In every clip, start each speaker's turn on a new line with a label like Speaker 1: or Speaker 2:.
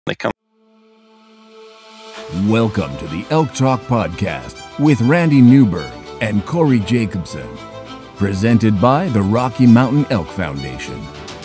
Speaker 1: They come.
Speaker 2: Welcome to the Elk Talk Podcast with Randy Newberg and Corey Jacobson. Presented by the Rocky Mountain Elk Foundation.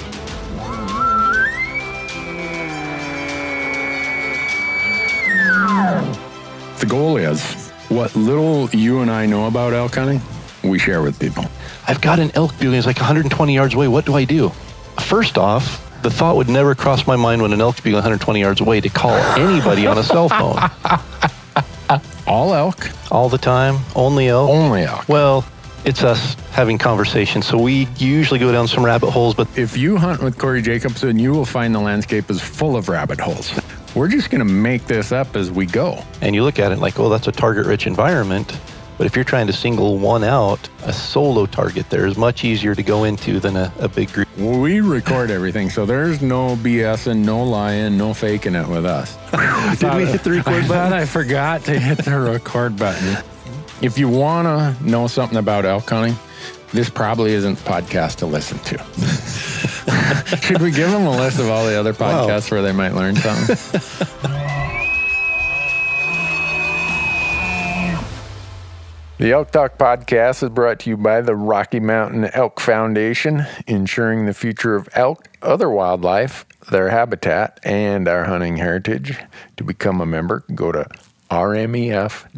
Speaker 3: The goal is what little you and I know about elk hunting, we share with people.
Speaker 1: I've got an elk building. It's like 120 yards away. What do I do? First off, the thought would never cross my mind when an elk's being 120 yards away to call anybody on a cell phone.
Speaker 3: All elk?
Speaker 1: All the time? Only elk?
Speaker 3: Only elk.
Speaker 1: Well, it's us having conversations. So we usually go down some rabbit holes, but
Speaker 3: If you hunt with Corey Jacobson, you will find the landscape is full of rabbit holes. We're just going to make this up as we go.
Speaker 1: and you look at it like, oh, that's a target-rich environment. But if you're trying to single one out, a solo target there is much easier to go into than a big group.
Speaker 3: We record everything, so there's no BS and no lying, no faking it with us.
Speaker 1: Did we hit the record
Speaker 3: I
Speaker 1: button?
Speaker 3: thought I forgot to hit the record button. If you want to know something about elk hunting, this probably isn't the podcast to listen to. Should we give them a list of all the other podcasts where they might learn something? The Elk Talk Podcast is brought to you by the Rocky Mountain Elk Foundation, ensuring the future of elk, other wildlife, their habitat, and our hunting heritage. To become a member, go to rmef.org.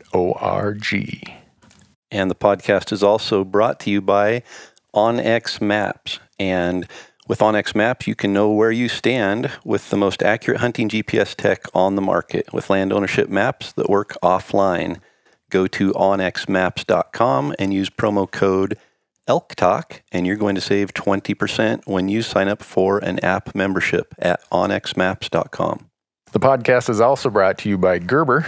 Speaker 1: And the podcast is also brought to you by OnX Maps. And with OnX Maps, you can know where you stand with the most accurate hunting GPS tech on the market with land ownership maps that work offline. Go to onxmaps.com and use promo code ELKTALK, and you're going to save 20% when you sign up for an app membership at onxmaps.com.
Speaker 3: The podcast is also brought to you by Gerber.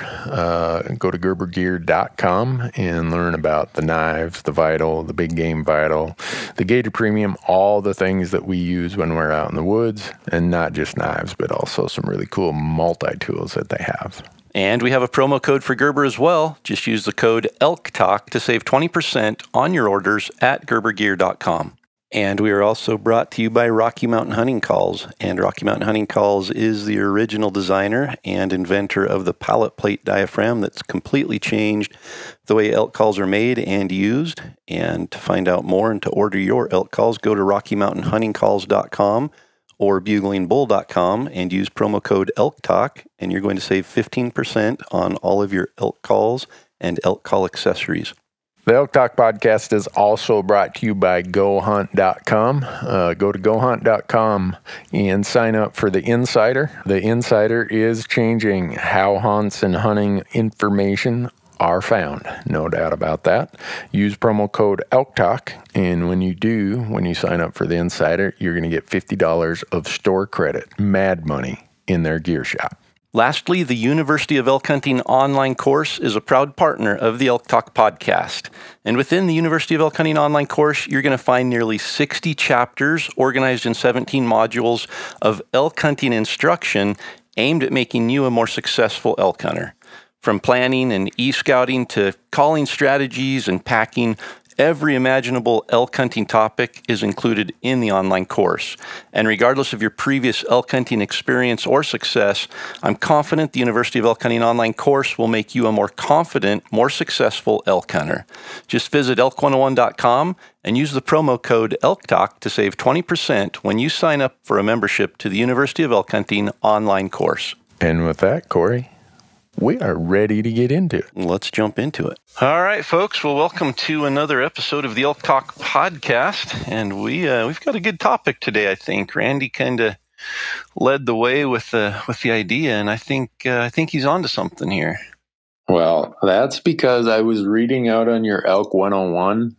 Speaker 3: Go to gerbergear.com and learn about the knives, the Vital, the Big Game Vital, the Gator Premium, all the things that we use when we're out in the woods, and not just knives, but also some really cool multi-tools that they have.
Speaker 1: And we have a promo code for Gerber as well. Just use the code ELKTALK to save 20% on your orders at gerbergear.com. And we are also brought to you by Rocky Mountain Hunting Calls. And Rocky Mountain Hunting Calls is the original designer and inventor of the pallet plate diaphragm that's completely changed the way elk calls are made and used. And to find out more and to order your elk calls, go to RockyMountainHuntingCalls.com or buglingbull.com and use promo code ELKTALK, and you're going to save 15% on all of your elk calls and elk call accessories.
Speaker 3: The Elk Talk Podcast is also brought to you by GoHunt.com. Go to GoHunt.com and sign up for the Insider. The Insider is changing how hunts and hunting information are found. No doubt about that. Use promo code ELKTALK, and when you sign up for the Insider, you're going to get $50 of store credit, mad money, in their gear shop.
Speaker 1: Lastly, the University of Elk Hunting online course is a proud partner of the Elk Talk Podcast. And within the University of Elk Hunting online course, you're going to find nearly 60 chapters organized in 17 modules of elk hunting instruction aimed at making you a more successful elk hunter. From planning and e-scouting to calling strategies and packing, every imaginable elk hunting topic is included in the online course. And regardless of your previous elk hunting experience or success, I'm confident the University of Elk Hunting online course will make you a more confident, more successful elk hunter. Just visit elk101.com and use the promo code ELKTALK to save 20% when you sign up for a membership to the University of Elk Hunting online course.
Speaker 3: And with that, Corey, we are ready to get into it.
Speaker 1: Let's jump into it. All right, folks. Well, welcome to another episode of the Elk Talk Podcast, and we've got a good topic today. I think Randy kind of led the way with the idea, and I think he's onto something here.
Speaker 3: Well, that's because I was reading out on your Elk 101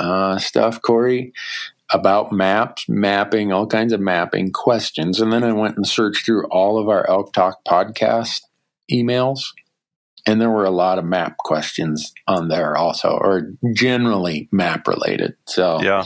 Speaker 3: stuff, Corey, about mapping, all kinds of mapping questions, and then I went and searched through all of our Elk Talk Podcast emails, and there were a lot of map questions on there also, or generally map related. So
Speaker 1: Yeah.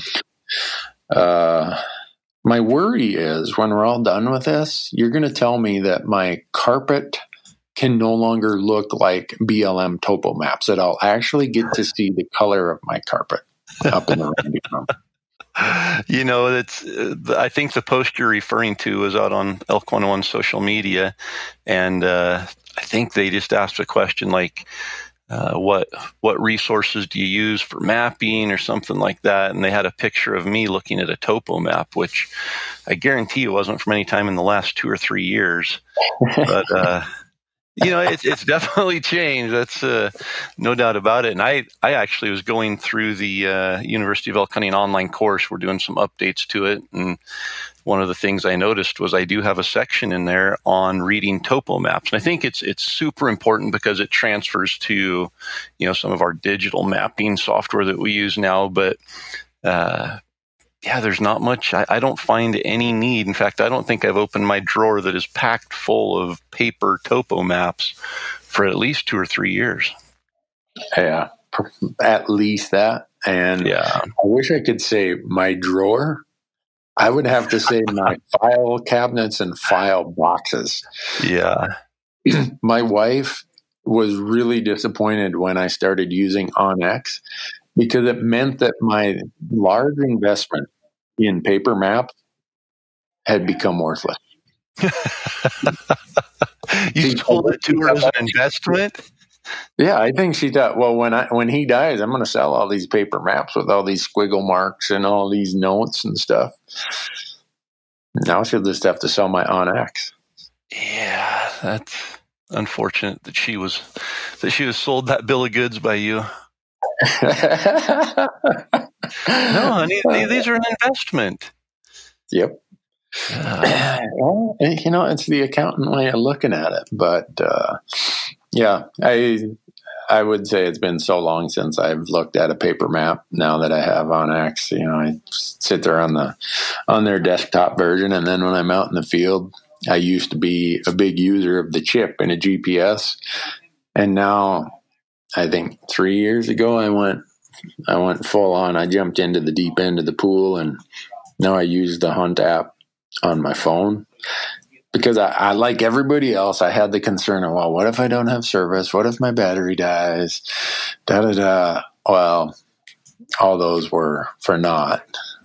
Speaker 3: My worry is when we're all done with this, you're going to tell me that my carpet can no longer look like BLM topo maps, that I'll actually get to see the color of my carpet up in the Randy room.
Speaker 1: It's. I think the post you're referring to was out on Elk 101 social media, and I think they just asked a question like, what resources do you use for mapping or something like that? And they had a picture of me looking at a topo map, which I guarantee it wasn't from any time in the last 2 or 3 years. But it's definitely changed. That's no doubt about it. And I actually was going through the University of Elk Hunting online course. We're doing some updates to it, and one of the things I noticed was I do have a section in there on reading topo maps. And I think it's super important because it transfers to, some of our digital mapping software that we use now. But there's not much. I don't find any need. In fact, I don't think I've opened my drawer that is packed full of paper topo maps for at least 2 or 3 years.
Speaker 3: Yeah, at least that. And I wish I could say my drawer. I would have to say my file cabinets and file boxes.
Speaker 1: Yeah.
Speaker 3: My wife was really disappointed when I started using OnX because it meant that my large investment in paper maps had become worthless.
Speaker 1: You sold it to her as an investment?
Speaker 3: Yeah, I think she thought, well, when he dies, I'm going to sell all these paper maps with all these squiggle marks and all these notes and stuff. Now she'll just have to sell my OnX.
Speaker 1: Yeah, that's unfortunate that she was sold that bill of goods by you. No, honey, these are an investment.
Speaker 3: Yep. Well, it's the accountant way of looking at it, but I would say it's been so long since I've looked at a paper map. Now that I have OnX, I sit there on their desktop version, and then when I'm out in the field, I used to be a big user of the chip in a GPS, and now I think 3 years ago I went full on. I jumped into the deep end of the pool, and now I use the Hunt app on my phone. Because I, like everybody else, I had the concern of, well, what if I don't have service? What if my battery dies? Da-da-da. Well, all those were for naught.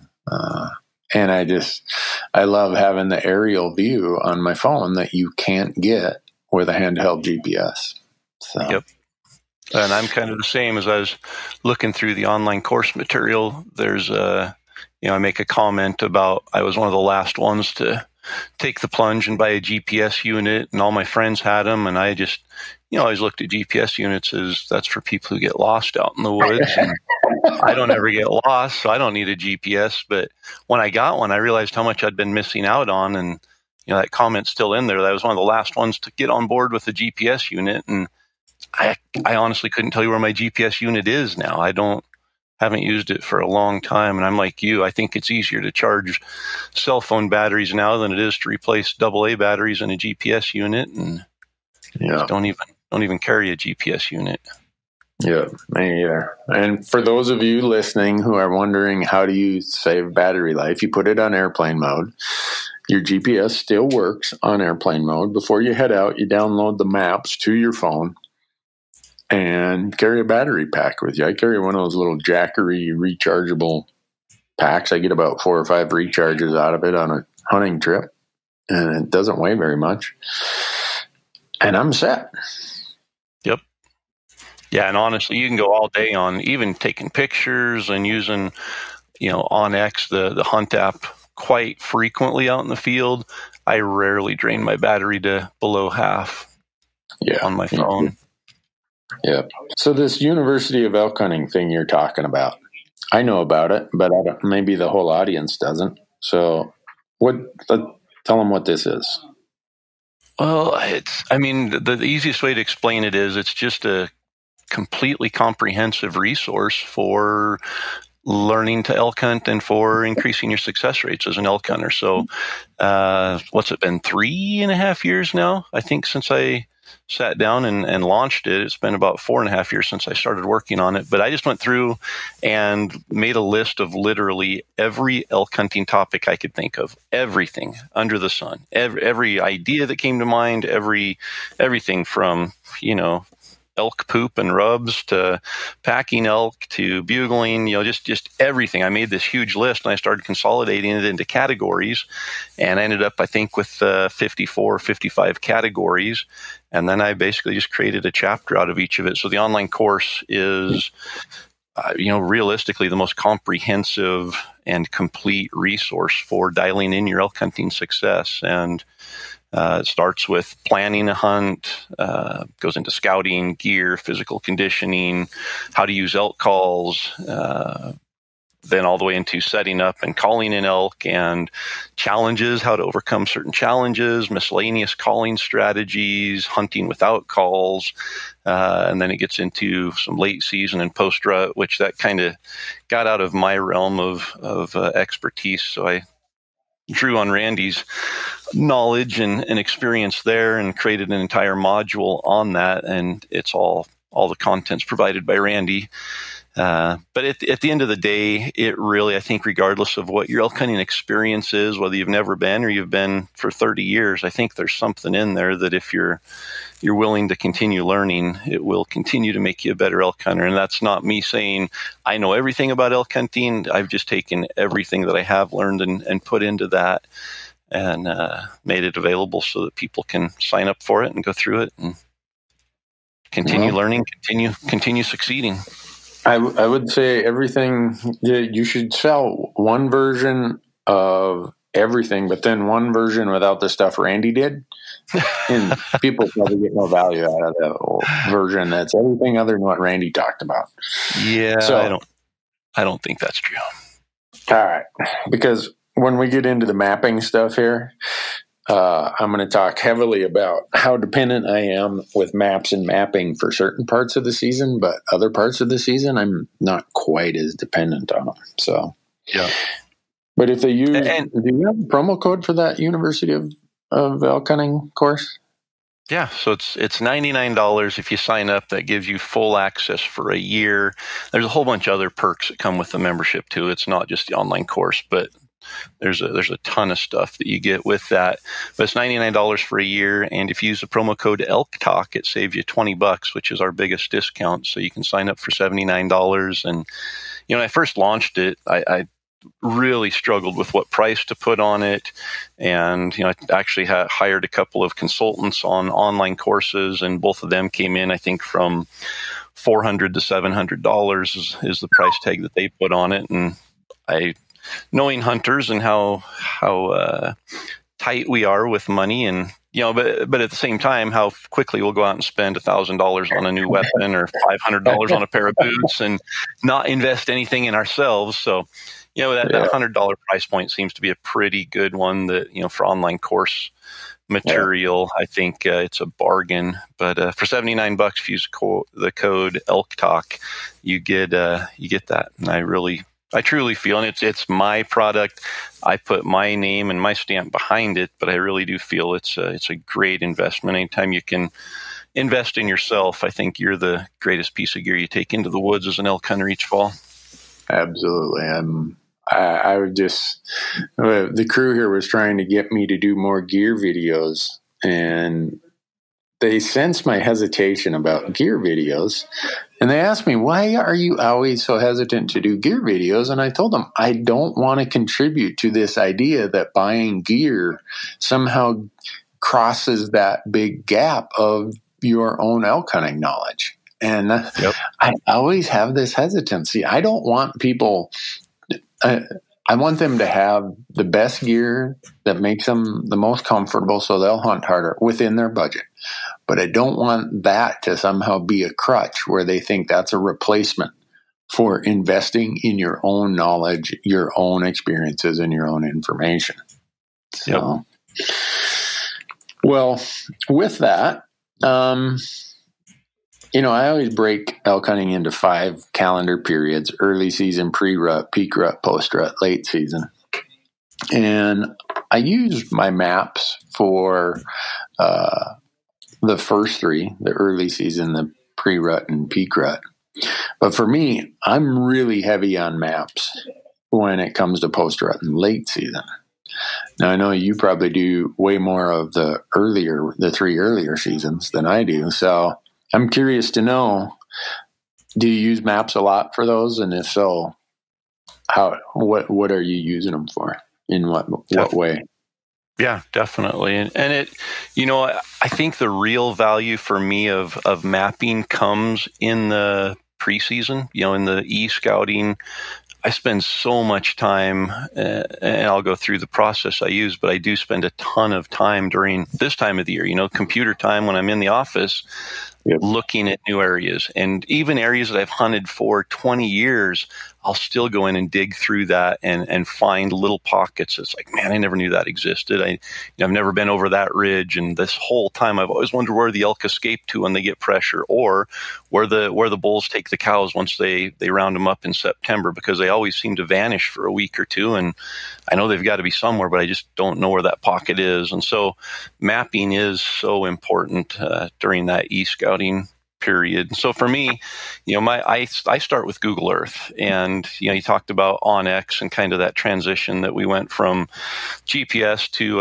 Speaker 3: And I love having the aerial view on my phone that you can't get with a handheld GPS. So.
Speaker 1: Yep. And I'm kind of the same. As I was looking through the online course material, there's I make a comment about I was one of the last ones to take the plunge and buy a GPS unit, and all my friends had them, and I just always looked at GPS units as that's for people who get lost out in the woods. And I don't ever get lost, so I don't need a GPS. But when I got one, I realized how much I'd been missing out on, and that comment's still in there. That I was one of the last ones to get on board with the GPS unit, and I honestly couldn't tell you where my GPS unit is now. Haven't used it for a long time, and I'm like you. I think it's easier to charge cell phone batteries now than it is to replace AA batteries in a GPS unit, and don't even carry a GPS unit.
Speaker 3: Yeah, me either. And for those of you listening who are wondering how do you save battery life, you put it on airplane mode. Your GPS still works on airplane mode. Before you head out, you download the maps to your phone and carry a battery pack with you. I carry one of those little Jackery rechargeable packs. I get about 4 or 5 recharges out of it on a hunting trip, and it doesn't weigh very much. And I'm set.
Speaker 1: Yep. Yeah, and honestly, you can go all day on even taking pictures and using, OnX, the Hunt app, quite frequently out in the field. I rarely drain my battery to below half on my phone.
Speaker 3: Yeah. So this University of Elk Hunting thing you're talking about, I know about it, but maybe the whole audience doesn't. So tell them what this is.
Speaker 1: Well, the easiest way to explain it is it's just a completely comprehensive resource for learning to elk hunt and for increasing your success rates as an elk hunter. So what's it been, 3.5 years now, I think, since I sat down and launched it. It's been about 4.5 years since I started working on it. But I just went through and made a list of literally every elk hunting topic I could think of, everything under the sun, every idea that came to mind, everything from, elk poop and rubs to packing elk to bugling, just everything. I made this huge list and I started consolidating it into categories, and I ended up, I think, with 54, 55 categories. And then I basically just created a chapter out of each of it. So the online course is, realistically the most comprehensive and complete resource for dialing in your elk hunting success. And it starts with planning a hunt, goes into scouting, gear, physical conditioning, how to use elk calls, then all the way into setting up and calling an elk, and challenges, how to overcome certain challenges, miscellaneous calling strategies, hunting without calls. And then it gets into some late season and post rut, which that kind of got out of my realm of expertise. So I drew on Randy's knowledge and experience there and created an entire module on that. And it's all the content's provided by Randy. But at the end of the day, it really, I think, regardless of what your elk hunting experience is, whether you've never been or you've been for 30 years, I think there's something in there that if you're willing to continue learning, it will continue to make you a better elk hunter. And that's not me saying I know everything about elk hunting. I've just taken everything that I have learned and put into that and made it available so that people can sign up for it and go through it and continue learning, continue succeeding.
Speaker 3: I would say everything, you should sell one version of everything, but then one version without the stuff Randy did. And people probably get no value out of the version that's everything other than what Randy talked about.
Speaker 1: Yeah, so, I don't think that's true.
Speaker 3: All right. Because when we get into the mapping stuff here, I'm going to talk heavily about how dependent I am with maps and mapping for certain parts of the season, but other parts of the season, I'm not quite as dependent on them. So,
Speaker 1: yeah.
Speaker 3: But if they use, do you have a promo code for that University of Elk Hunting course?
Speaker 1: Yeah, so it's $99 if you sign up. That gives you full access for a year. There's a whole bunch of other perks that come with the membership too. It's not just the online course, but there's a ton of stuff that you get with that. But it's $99 for a year, and if you use the promo code Elk Talk, it saves you $20, which is our biggest discount. So you can sign up for $79. And when I first launched it, I really struggled with what price to put on it, and I actually hired a couple of consultants on online courses, and both of them came in, I think, from $400 to $700 is the price tag that they put on it. And knowing hunters and how tight we are with money, and but at the same time, how quickly we'll go out and spend $1,000 on a new weapon or $500 on a pair of boots and not invest anything in ourselves. So, that $100 price point seems to be a pretty good one. That for online course material, I think it's a bargain. But for $79, if you use the code Elk Talk, you get that. And I truly feel, and it's my product. I put my name and my stamp behind it, but I really do feel it's a great investment. Anytime you can invest in yourself, I think you're the greatest piece of gear you take into the woods as an elk hunter each fall.
Speaker 3: Absolutely. I would just, the crew here was trying to get me to do more gear videos, and they sensed my hesitation about gear videos. And they asked me, why are you always so hesitant to do gear videos? And I told them, I don't want to contribute to this idea that buying gear somehow crosses that big gap of your own elk hunting knowledge. And I always have this hesitancy. I don't want people, I want them to have the best gear that makes them the most comfortable so they'll hunt harder within their budget. But I don't want that to somehow be a crutch where they think that's a replacement for investing in your own knowledge, your own experiences, and your own information. So, well, with that, I always break elk hunting into 5 calendar periods: early season, pre-rut, peak rut, post-rut, late season. And I use my maps for the first 3, the early season, the pre-rut, and peak rut. But for me, I'm really heavy on maps when it comes to post-rut and late season. Now, I know you probably do way more of the 3 earlier seasons than I do. So I'm curious to know, do you use maps a lot for those? And if so, what are you using them for? In what way?
Speaker 1: Yeah, definitely. And it, I think the real value for me of mapping comes in the preseason, in the e-scouting. I spend so much time, and I'll go through the process I use, but I do spend a ton of time during this time of the year, computer time when I'm in the office, looking at new areas. And even areas that I've hunted for 20 years, I'll still go in and dig through that and find little pockets. It's like, man, I never knew that existed. I've never been over that ridge. And this whole time I've always wondered where the elk escape to when they get pressure, or where the bulls take the cows once they round them up in September, because they always seem to vanish for a week or two. And I know they've got to be somewhere, but I just don't know where that pocket is. And so mapping is so important during that e-scouting period. So for me, I start with Google Earth, and you talked about OnX and kind of that transition that we went from GPS to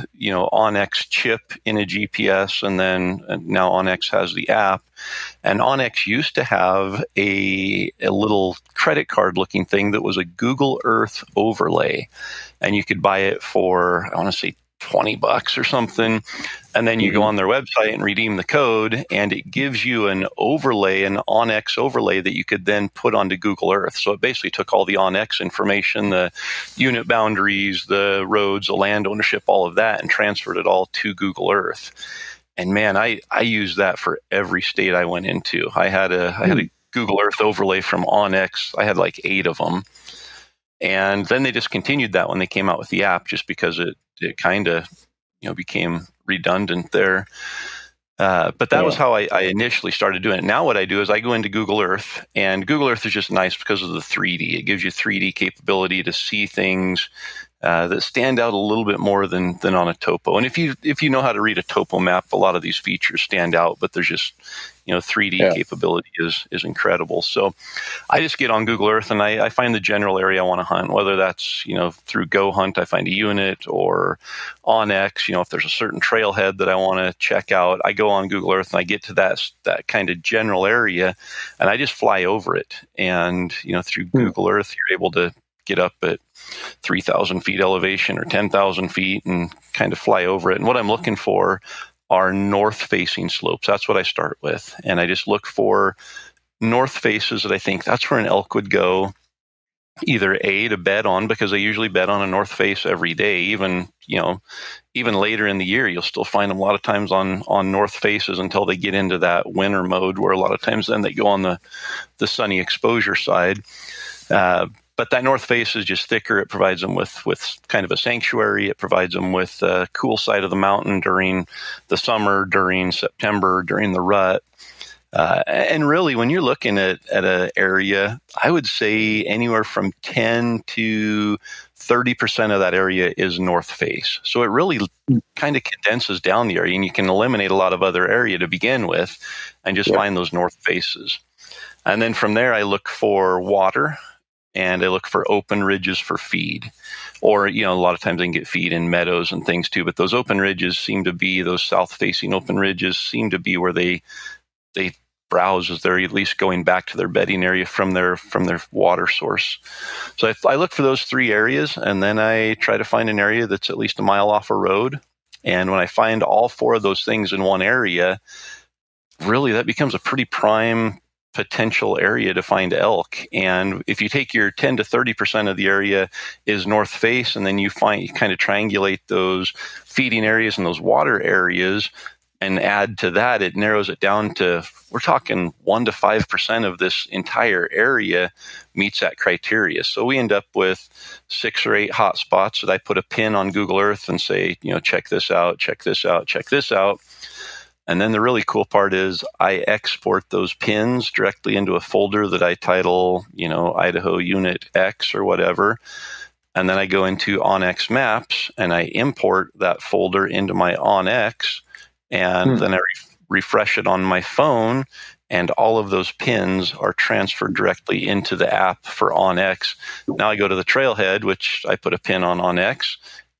Speaker 1: OnX chip in a GPS, and then now OnX has the app. And OnX used to have a little credit card looking thing that was a Google Earth overlay, and you could buy it for, I want to say, $20 or something. And then you go on their website and redeem the code, and it gives you an overlay, an OnX overlay that you could then put onto Google Earth. So it basically took all the OnX information, the unit boundaries, the roads, the land ownership, all of that, and transferred it all to Google Earth. And man, I used that for every state I went into. I had a Google Earth overlay from OnX. I had like 8 of them. And then they discontinued that when they came out with the app, just because it kind of became redundant there. But that was how I initially started doing it. Now what I do is I go into Google Earth, and Google Earth is just nice because of the 3D. It gives you 3D capability to see things that stand out a little bit more than on a topo. And if you know how to read a topo map, a lot of these features stand out, but there's just 3D capability is incredible. So I just get on Google Earth and I find the general area I want to hunt, whether that's through Go Hunt, I find a unit, or OnX, if there's a certain trailhead that I want to check out, I go on Google Earth and I get to that kind of general area, and I just fly over it. And through Google Earth, you're able to get up at 3,000 feet elevation or 10,000 feet and kind of fly over it. And what I'm looking for are north-facing slopes. That's what I start with. And I just look for north faces that I think that's where an elk would go, either A, to bed on, because they usually bed on a north face every day. Even later in the year, you'll still find them a lot of times on north faces until they get into that winter mode, where a lot of times then they go on the sunny exposure side. But that north face is just thicker. It provides them with kind of a sanctuary. It provides them with a cool side of the mountain during the summer, during September, during the rut. And really, when you're looking at an area, I would say anywhere from 10 to 30% of that area is north face. So it really kind of condenses down the area, and you can eliminate a lot of other area to begin with and just find those north faces. And then from there, I look for water. And I look for open ridges for feed. Or, a lot of times I can get feed in meadows and things too, but those open ridges seem to be, those south-facing open ridges seem to be where they browse as they're at least going back to their bedding area from their water source. So I look for those 3 areas, and then I try to find an area that's at least a mile off a road. And when I find all 4 of those things in one area, really that becomes a pretty prime potential area to find elk. And if you take your 10 to 30% of the area is north face, and then you kind of triangulate those feeding areas and those water areas and add to that, it narrows it down to, we're talking 1 to 5% of this entire area meets that criteria. So we end up with 6 or 8 hot spots that I put a pin on Google Earth and say, check this out, check this out, check this out. And then the really cool part is I export those pins directly into a folder that I title, Idaho Unit X or whatever. And then I go into OnX Maps and I import that folder into my OnX, and then I refresh it on my phone, and all of those pins are transferred directly into the app for OnX. Now I go to the trailhead, which I put a pin on OnX,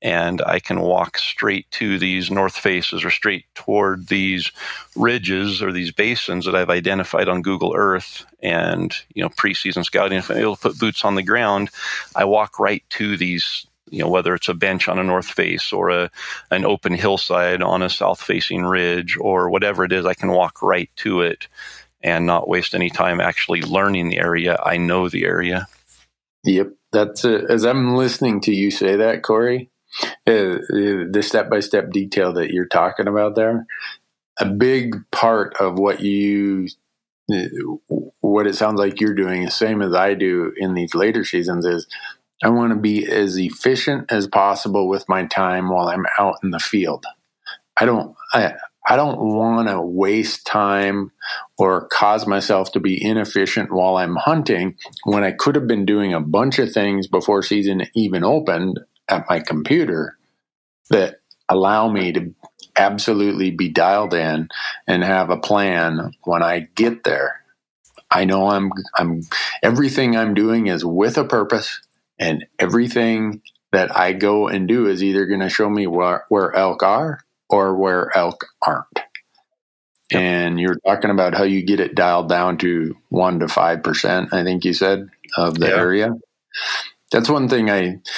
Speaker 1: and I can walk straight to these north faces or straight toward these ridges or these basins that I've identified on Google Earth. And, preseason scouting, if I'm able to put boots on the ground, I walk right to these, whether it's a bench on a north face or an open hillside on a south facing ridge or whatever it is, I can walk right to it and not waste any time actually learning the area. I know the area.
Speaker 3: Yep. That's it. As I'm listening to you say that, Corey, the step-by-step detail that you're talking about there, a big part of what it sounds like you're doing, the same as I do in these later seasons, is I want to be as efficient as possible with my time while I'm out in the field. I don't want to waste time or cause myself to be inefficient while I'm hunting when I could have been doing a bunch of things before season even opened at my computer that allow me to absolutely be dialed in and have a plan when I get there. I know I'm everything I'm doing is with a purpose, and everything that I go and do is either going to show me where elk are or where elk aren't. Yep. And you're talking about how you get it dialed down to 1 to 5%, I think you said, of the area. That's one thing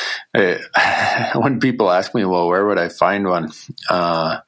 Speaker 3: when people ask me, well, where would I find one? How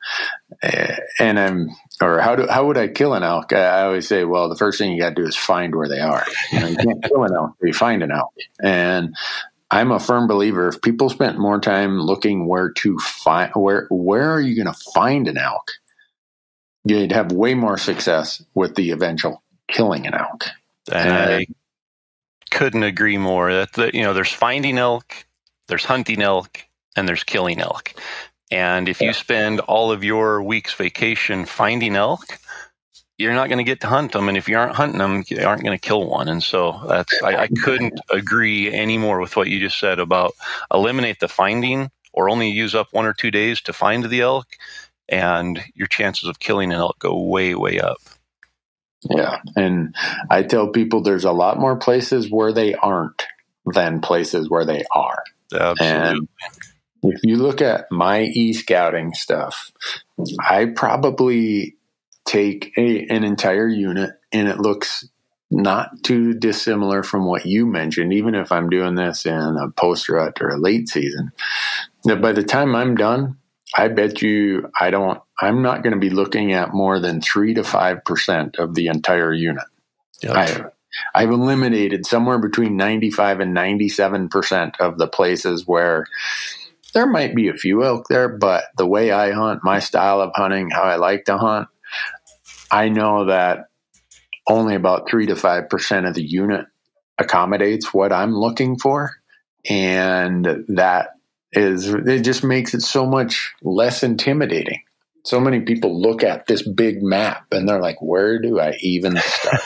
Speaker 3: would I kill an elk? I always say, well, the first thing you got to do is find where they are. You can't kill an elk, you find an elk. And I'm a firm believer, if people spent more time looking where to find, where are you going to find an elk, you'd have way more success with the eventual killing an elk.
Speaker 1: And I couldn't agree more. That there's finding elk, there's hunting elk, and there's killing elk. And if you spend all of your week's vacation finding elk, you're not going to get to hunt them. And if you aren't hunting them, you aren't going to kill one. And so I couldn't agree any more with what you just said about eliminate the finding or only use up 1 or 2 days to find the elk, and your chances of killing an elk go way, way up.
Speaker 3: Yeah. And I tell people there's a lot more places where they aren't than places where they are.
Speaker 1: Absolutely.
Speaker 3: And if you look at my e-scouting stuff, I probably take an entire unit, and it looks not too dissimilar from what you mentioned, even if I'm doing this in a post-rut or a late season. That by the time I'm done, I bet you I'm not going to be looking at more than 3 to 5% of the entire unit. Yep. I've eliminated somewhere between 95 and 97% of the places where there might be a few elk there, but the way I hunt, my style of hunting, how I like to hunt, I know that only about 3 to 5% of the unit accommodates what I'm looking for. And it just makes it so much less intimidating. So many people look at this big map and they're like, where do I even start?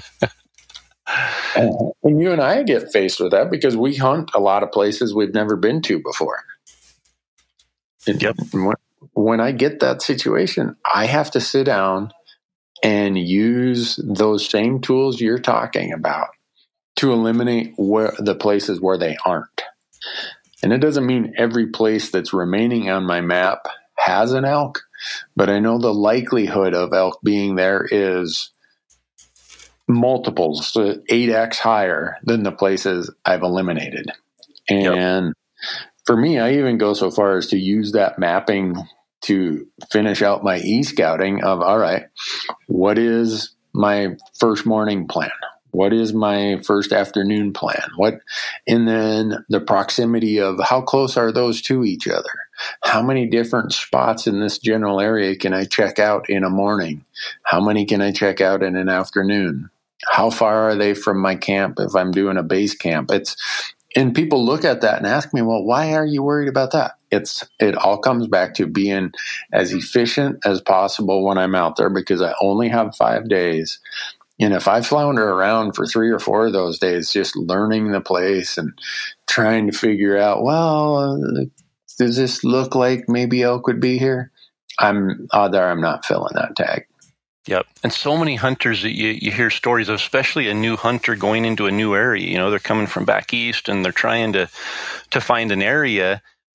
Speaker 3: And you and I get faced with that because we hunt a lot of places we've never been to before.
Speaker 1: Yep.
Speaker 3: When I get that situation, I have to sit down and use those same tools you're talking about to eliminate the places where they aren't. And it doesn't mean every place that's remaining on my map has an elk, but I know the likelihood of elk being there is multiples, 8x higher than the places I've eliminated. And for me, I even go so far as to use that mapping to finish out my e-scouting of, all right, what is my first morning plan? What is my first afternoon plan? And then the proximity of how close are those to each other? How many different spots in this general area can I check out in a morning? How many can I check out in an afternoon? How far are they from my camp if I'm doing a base camp? And people look at that and ask me, well, why are you worried about that? It all comes back to being as efficient as possible when I'm out there, because I only have 5 days. And if I flounder around for 3 or 4 of those days, just learning the place and trying to figure out, well, does this look like maybe elk would be here? I'm not filling that tag.
Speaker 1: Yep. And so many hunters that you hear stories of, especially a new hunter going into a new area. They're coming from back east and they're trying to find an area.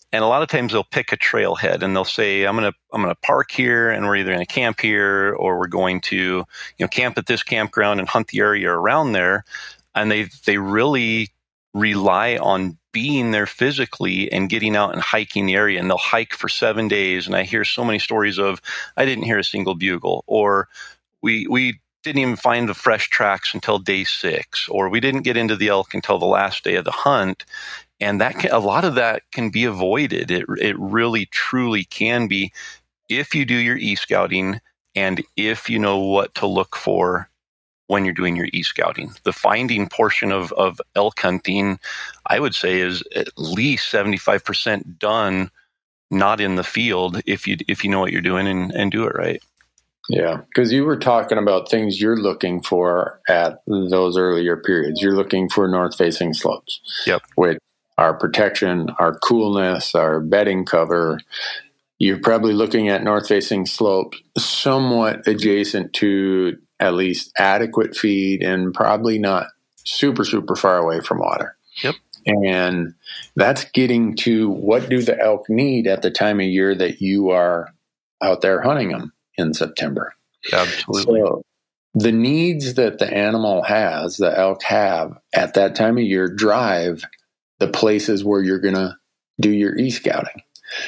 Speaker 1: And a lot of times they'll pick a trailhead and they'll say, I'm gonna park here, and we're either going to camp here or we're going to, camp at this campground and hunt the area around there. And they really rely on being there physically and getting out and hiking the area. And they'll hike for 7 days. And I hear so many stories of, I didn't hear a single bugle, or we didn't even find the fresh tracks until day 6, or we didn't get into the elk until the last day of the hunt. And a lot of that can be avoided. It really, truly can be, if you do your e-scouting and if you know what to look for when you're doing your e-scouting. The finding portion of elk hunting, I would say, is at least 75% done, not in the field, if you know what you're doing and do it right.
Speaker 3: Yeah, because you were talking about things you're looking for at those earlier periods. You're looking for north-facing slopes.
Speaker 1: Yep.
Speaker 3: Which our protection, our coolness, our bedding cover. You're probably looking at north-facing slopes somewhat adjacent to at least adequate feed and probably not super, super far away from water.
Speaker 1: Yep.
Speaker 3: And that's getting to, what do the elk need at the time of year that you are out there hunting them in September?
Speaker 1: Absolutely.
Speaker 3: So the needs that the animal has, the elk have at that time of year, drive the places where you're going to do your e-scouting.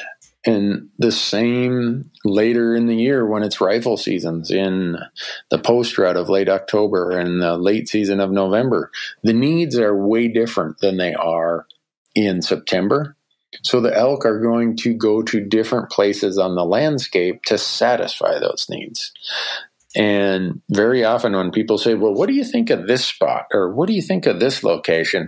Speaker 3: And the same later in the year when it's rifle seasons, in the post rut of late October and the late season of November, the needs are way different than they are in September. So the elk are going to go to different places on the landscape to satisfy those needs. And very often when people say, well, what do you think of this spot? Or what do you think of this location?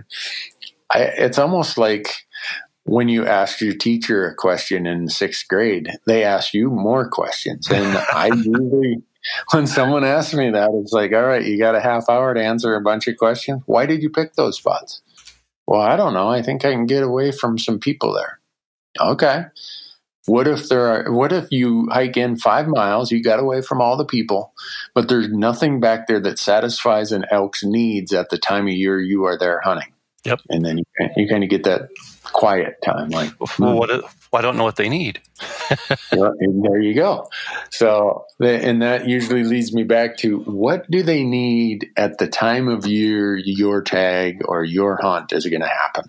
Speaker 3: It's almost like when you ask your teacher a question in 6th grade, they ask you more questions. And I usually, when someone asks me that, it's like, all right, you got a half hour to answer a bunch of questions. Why did you pick those spots? Well, I don't know. I think I can get away from some people there. Okay. What if you hike in 5 miles, you got away from all the people, but there's nothing back there that satisfies an elk's needs at the time of year you are there hunting?
Speaker 1: Yep.
Speaker 3: And then you kind of get that quiet time. Like,
Speaker 1: well, I don't know what they need.
Speaker 3: Well, and there you go. So, and that usually leads me back to, what do they need at the time of year your tag or your hunt is going to happen?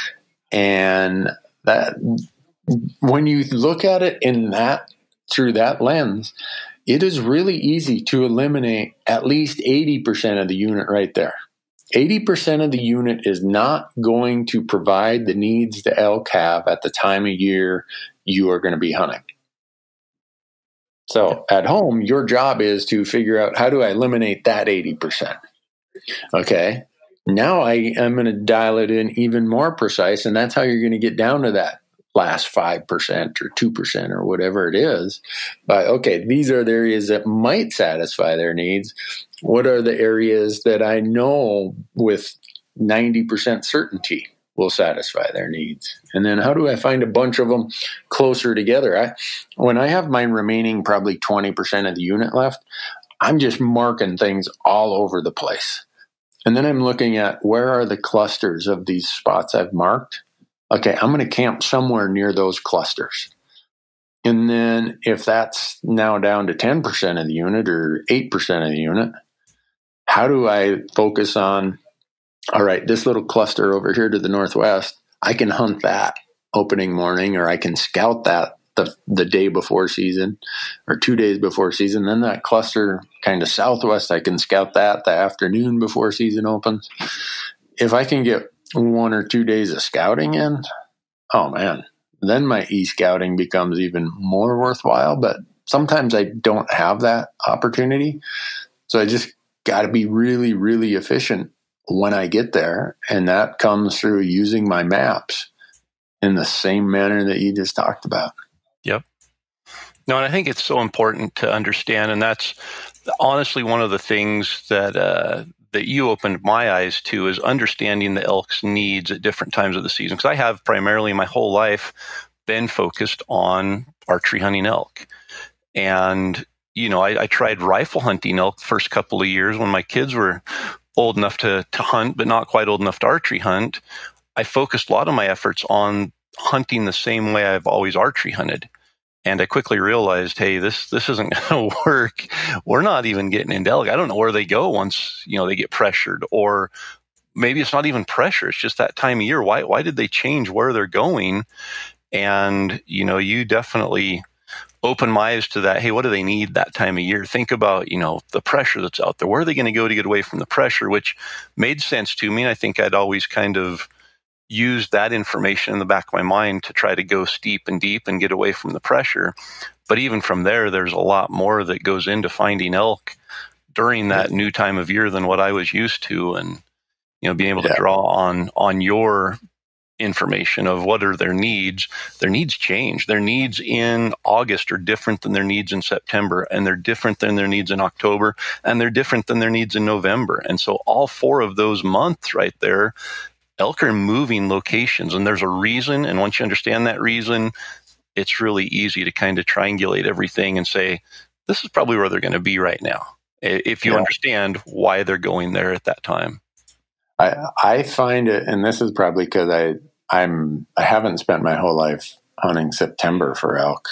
Speaker 3: And that, when you look at it through that lens, it is really easy to eliminate at least 80% of the unit right there. 80% of the unit is not going to provide the needs the elk have at the time of year you are going to be hunting. So at home, your job is to figure out, how do I eliminate that 80%? Okay. Now I'm going to dial it in even more precise, and that's how you're going to get down to that last 5% or 2% or whatever it is. But okay, these are the areas that might satisfy their needs. What are the areas that I know with 90% certainty will satisfy their needs? And then how do I find a bunch of them closer together? When I have my remaining probably 20% of the unit left, I'm just marking things all over the place. And then I'm looking at, where are the clusters of these spots I've marked? Okay, I'm going to camp somewhere near those clusters. And then if that's now down to 10% of the unit or 8% of the unit, how do I focus on, all right, this little cluster over here to the northwest, I can hunt that opening morning, or I can scout that the day before season or 2 days before season. Then that cluster kind of southwest, I can scout that the afternoon before season opens. If I can get 1 or 2 days of scouting in, oh man, then my e-scouting becomes even more worthwhile. But sometimes I don't have that opportunity. So I just got to be really, really efficient when I get there. And that comes through using my maps in the same manner that you just talked about.
Speaker 1: Yep. No, and I think it's so important to understand, and that's honestly one of the things that you opened my eyes to, is understanding the elk's needs at different times of the season. Because I have primarily my whole life been focused on archery hunting elk. And, I tried rifle hunting elk the first couple of years when my kids were old enough to hunt, but not quite old enough to archery hunt. I focused a lot of my efforts on hunting the same way I've always archery hunted. And I quickly realized, hey, this isn't going to work. We're not even getting into elk. I don't know where they go once, they get pressured, or maybe it's not even pressure. It's just that time of year. Why did they change where they're going? And, you definitely open my eyes to that. Hey, what do they need that time of year? Think about, the pressure that's out there. Where are they going to go to get away from the pressure? Which made sense to me. I think I'd always kind of use that information in the back of my mind to try to go steep and deep and get away from the pressure. But even from there, there's a lot more that goes into finding elk during that new time of year than what I was used to. And, being able to draw on your information of what are their needs. Their needs change. Their needs in August are different than their needs in September, and they're different than their needs in October, and they're different than their needs in November. And so all 4 of those months right there, elk are moving locations, and there's a reason. And once you understand that reason, it's really easy to kind of triangulate everything and say, this is probably where they're going to be right now, if you understand why they're going there at that time.
Speaker 3: I find it, and this is probably because I haven't spent my whole life hunting September for elk.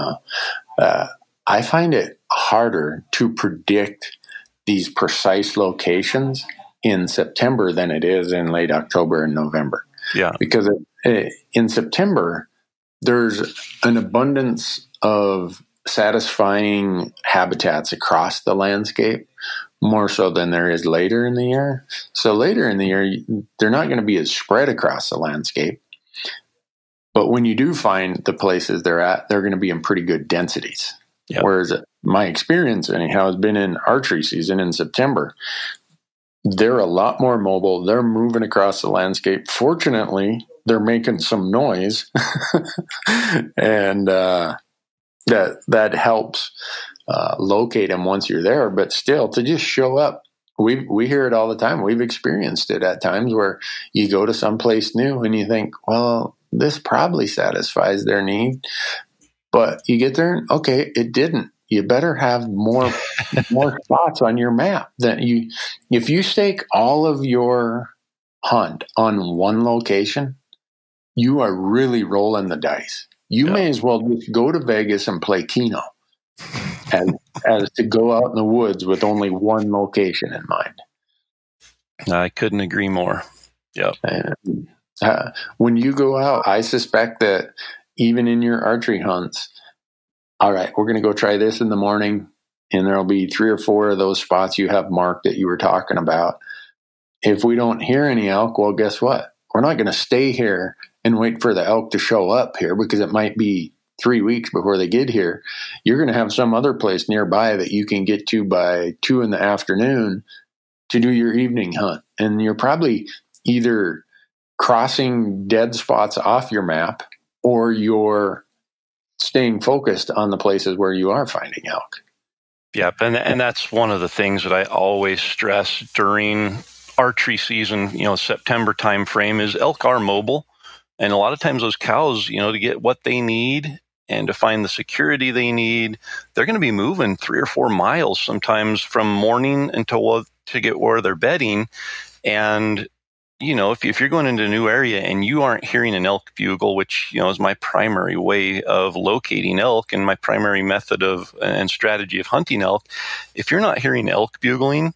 Speaker 3: I find it harder to predict these precise locations in September than it is in late October and November.
Speaker 1: Yeah.
Speaker 3: Because in September, there's an abundance of satisfying habitats across the landscape, more so than there is later in the year. So later in the year, they're not going to be as spread across the landscape. But when you do find the places they're at, they're going to be in pretty good densities. Yep. Whereas my experience anyhow has been in archery season in September. They're a lot more mobile. They're moving across the landscape. Fortunately, they're making some noise, and that helps locate them once you're there. But still, to just show up, we hear it all the time. We've experienced it at times where you go to someplace new and you think, well, this probably satisfies their need, but you get there and okay, it didn't. You better have more spots on your map than you. If you stake all of your hunt on one location, you are really rolling the dice. You may as well just go to Vegas and play Keno as to go out in the woods with only one location in mind.
Speaker 1: I couldn't agree more. Yep.
Speaker 3: When you go out, I suspect that even in your archery hunts, all right, we're going to go try this in the morning, and there'll be 3 or 4 of those spots you have marked that you were talking about. If we don't hear any elk, well, guess what? We're not going to stay here and wait for the elk to show up here because it might be 3 weeks before they get here. You're going to have some other place nearby that you can get to by 2 p.m. to do your evening hunt. And you're probably either crossing dead spots off your map or you're staying focused on the places where you are finding elk.
Speaker 1: Yep. And that's one of the things that I always stress during archery season, September time frame, is elk are mobile. And a lot of times those cows, to get what they need and to find the security they need, they're going to be moving 3 or 4 miles sometimes from morning until to get where they're bedding. And if you're going into a new area and you aren't hearing an elk bugle, which, is my primary way of locating elk and my primary method of and strategy of hunting elk, if you're not hearing elk bugling,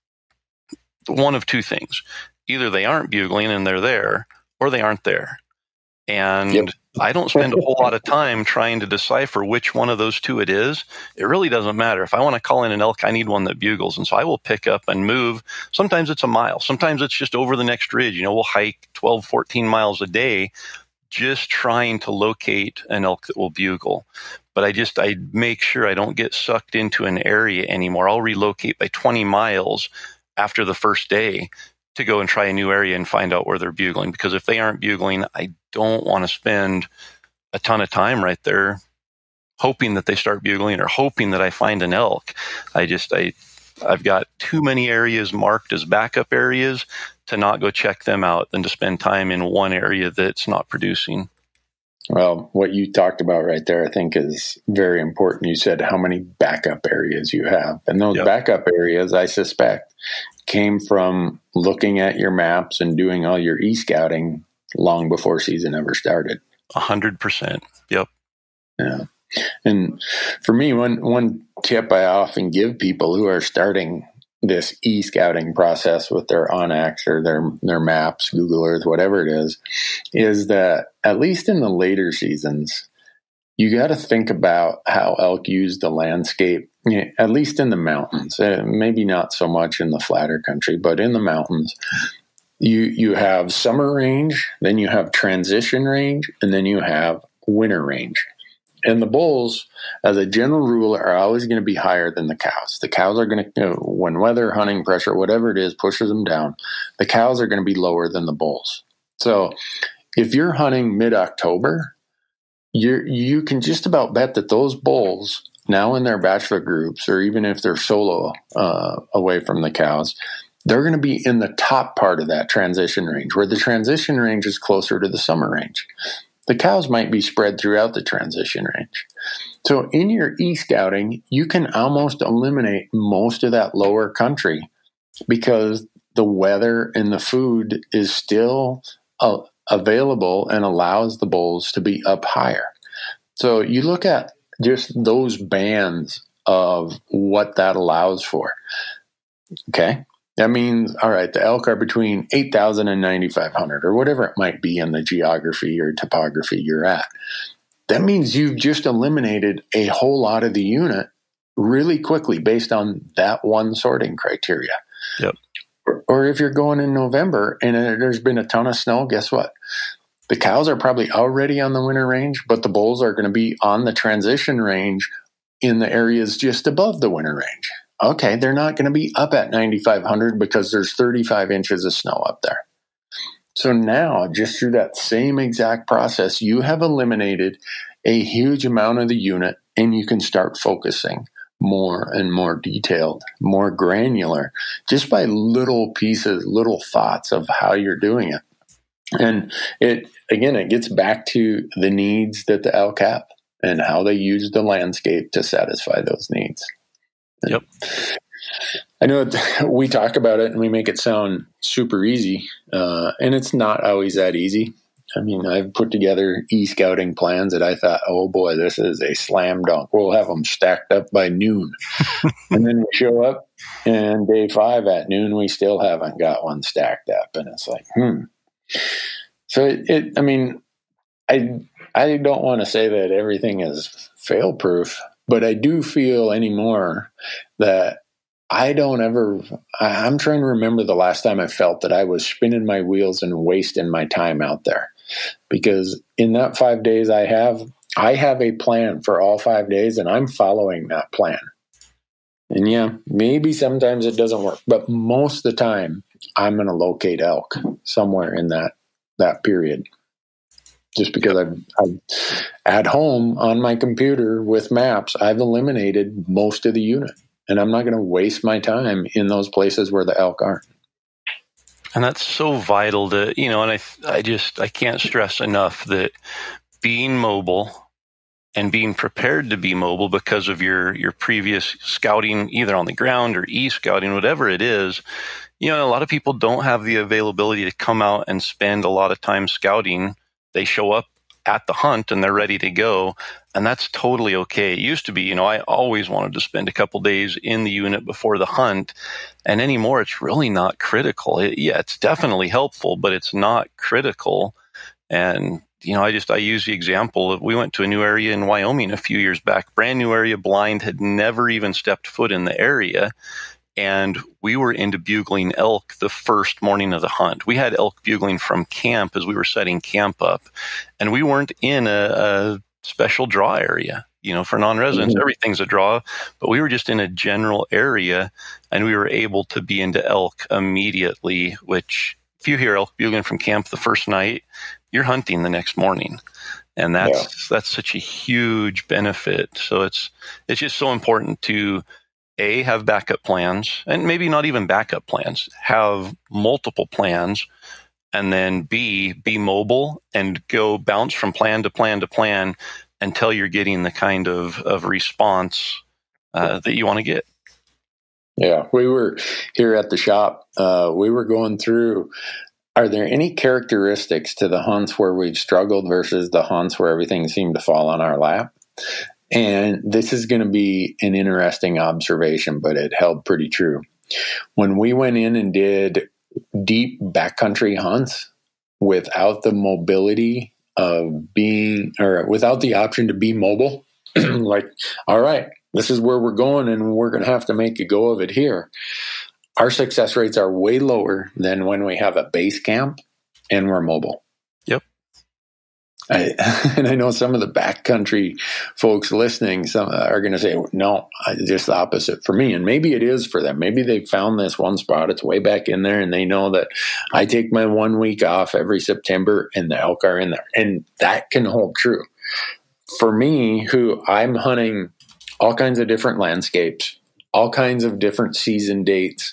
Speaker 1: one of 2 things. Either they aren't bugling and they're there, or they aren't there. And I don't spend a whole lot of time trying to decipher which one of those 2 it is. It really doesn't matter. If I want to call in an elk, I need one that bugles. And so I will pick up and move. Sometimes it's a mile. Sometimes it's just over the next ridge. We'll hike 12, 14 miles a day just trying to locate an elk that will bugle. But I make sure I don't get sucked into an area anymore. I'll relocate by 20 miles after the first day to go and try a new area and find out where they're bugling. Because if they aren't bugling, I don't want to spend a ton of time right there hoping that they start bugling or hoping that I find an elk. I've got too many areas marked as backup areas to not go check them out than to spend time in one area that's not producing.
Speaker 3: Well, what you talked about right there, I think, is very important. You said how many backup areas you have. And those backup areas, I suspect, came from looking at your maps and doing all your e-scouting long before season ever started.
Speaker 1: 100%. Yep.
Speaker 3: Yeah. And for me, one tip I often give people who are starting this e-scouting process with their OnX or their maps, Google Earth, whatever it is that at least in the later seasons, you got to think about how elk use the landscape, at least in the mountains. Maybe not so much in the flatter country, but in the mountains. You have summer range, then you have transition range, and then you have winter range. And the bulls, as a general rule, are always going to be higher than the cows. The cows are going to, when weather, hunting pressure, whatever it is, pushes them down, the cows are going to be lower than the bulls. So if you're hunting mid-October, you can just about bet that those bulls, now in their bachelor groups, or even if they're solo away from the cows, they're going to be in the top part of that transition range, where the transition range is closer to the summer range. The cows might be spread throughout the transition range. So in your e-scouting, you can almost eliminate most of that lower country because the weather and the food is still available and allows the bulls to be up higher. So you look at just those bands of what that allows for. Okay. That means, all right, the elk are between 8,000 and 9,500 or whatever it might be in the geography or topography you're at. That means you've just eliminated a whole lot of the unit really quickly based on that one sorting criteria.
Speaker 1: Yep.
Speaker 3: Or if you're going in November and there's been a ton of snow, guess what? The cows are probably already on the winter range, but the bulls are going to be on the transition range in the areas just above the winter range. Okay, they're not going to be up at 9,500 because there's 35 inches of snow up there. So now, just through that same exact process, you have eliminated a huge amount of the unit, and you can start focusing more and more detailed, more granular, just by little pieces, little thoughts of how you're doing it. And it gets back to the needs that the elk have and how they use the landscape to satisfy those needs.
Speaker 1: Yep.
Speaker 3: I know we talk about it and we make it sound super easy, and it's not always that easy. I mean, I've put together e-scouting plans that I thought, oh boy, this is a slam dunk. We'll have them stacked up by noon. And then we show up, and day 5 at noon, we still haven't got one stacked up. And it's like, So I don't want to say that everything is fail-proof, but I do feel anymore that I'm trying to remember the last time I felt that I was spinning my wheels and wasting my time out there. Because in that 5 days I have a plan for all 5 days, and I'm following that plan. And yeah, maybe sometimes it doesn't work, but most of the time I'm going to locate elk somewhere in that period. Just because I've at home on my computer with maps, I've eliminated most of the unit, and I'm not going to waste my time in those places where the elk aren't.
Speaker 1: And that's so vital to, and I can't stress enough that being mobile and being prepared to be mobile because of your previous scouting, either on the ground or e-scouting, whatever it is, a lot of people don't have the availability to come out and spend a lot of time scouting. They show up at the hunt and they're ready to go. And that's totally okay. It used to be, I always wanted to spend a couple days in the unit before the hunt. And anymore, it's really not critical. It's definitely helpful, but it's not critical. And, I use the example of we went to a new area in Wyoming a few years back, brand new area, blind, had never even stepped foot in the area. And we were into bugling elk the first morning of the hunt. We had elk bugling from camp as we were setting camp up. And we weren't in a special draw area, for non-residents. Mm-hmm. Everything's a draw. But we were just in a general area, and we were able to be into elk immediately, which if you hear elk bugling from camp the first night, you're hunting the next morning. And that's such a huge benefit. So it's just so important to A, have backup plans, and maybe not even backup plans, have multiple plans, and then B, be mobile and go bounce from plan to plan to plan until you're getting the kind of response that you want to get.
Speaker 3: Yeah, we were here at the shop. We were going through are there any characteristics to the hunts where we've struggled versus the hunts where everything seemed to fall on our lap? And this is going to be an interesting observation, but it held pretty true. When we went in and did deep backcountry hunts without the mobility of being, or without the option to be mobile, like, all right, this is where we're going and we're going to have to make a go of it here. Our success rates are way lower than when we have a base camp and we're mobile.
Speaker 1: Yep.
Speaker 3: And I know some of the backcountry folks listening, some are going to say, no, just the opposite for me. And maybe it is for them. Maybe they found this one spot. It's way back in there. And they know that I take my 1 week off every September and the elk are in there. And that can hold true. For me, who I'm hunting all kinds of different landscapes, all kinds of different season dates.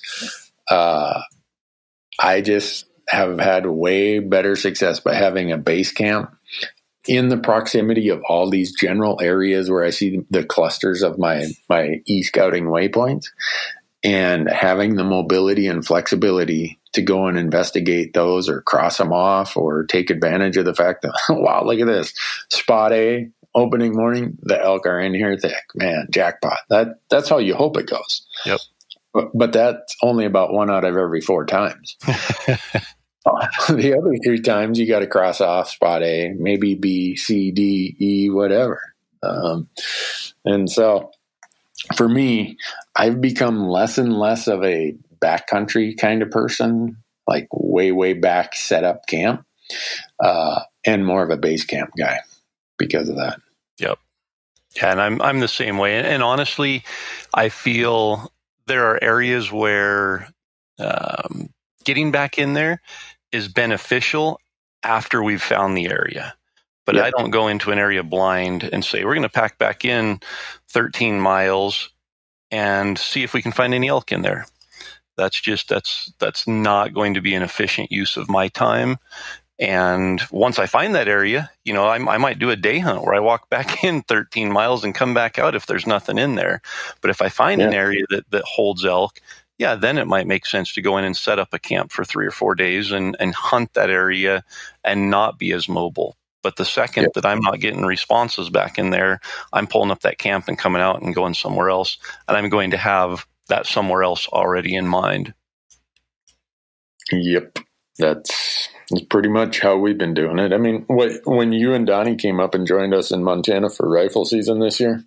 Speaker 3: I just have had way better success by having a base camp in the proximity of all these general areas where I see the clusters of my e-scouting waypoints, and having the mobility and flexibility to go and investigate those or cross them off or take advantage of the fact that, wow, look at this. Spot A, opening morning, the elk are in here thick. Man, jackpot. That's how you hope it goes.
Speaker 1: Yep.
Speaker 3: But that's only about 1 out of every 4 times. The other 3 times, you got to cross off spot A, maybe B, C, D, E, whatever. And so for me, I've become less and less of a backcountry kind of person, like way, way back set up camp, and more of a base camp guy because of that.
Speaker 1: Yep. Yeah, and I'm the same way. And honestly, I feel there are areas where getting back in there is beneficial after we've found the area. But I don't go into an area blind and say, we're going to pack back in 13 miles and see if we can find any elk in there. That's not going to be an efficient use of my time. And once I find that area, I might do a day hunt where I walk back in 13 miles and come back out if there's nothing in there. But if I find an area that holds elk, then it might make sense to go in and set up a camp for 3 or 4 days and hunt that area and not be as mobile. But the second that I'm not getting responses back in there, I'm pulling up that camp and coming out and going somewhere else. And I'm going to have that somewhere else already in mind.
Speaker 3: Yep. That's pretty much how we've been doing it. I mean, when you and Donnie came up and joined us in Montana for rifle season this year,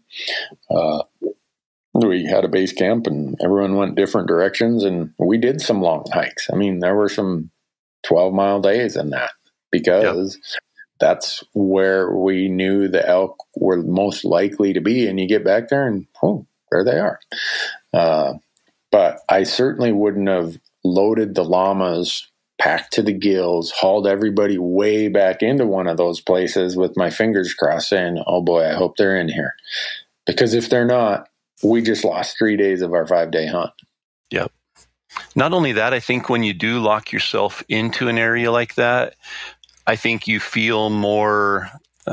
Speaker 3: we had a base camp and everyone went different directions, and we did some long hikes. I mean, there were some 12-mile days in that because that's where we knew the elk were most likely to be. And you get back there and, there they are. But I certainly wouldn't have loaded the llamas, packed to the gills, hauled everybody way back into one of those places with my fingers crossed saying, oh boy, I hope they're in here. Because if they're not, we just lost 3 days of our 5-day hunt.
Speaker 1: Yep. Not only that, I think when you do lock yourself into an area like that, I think you feel more,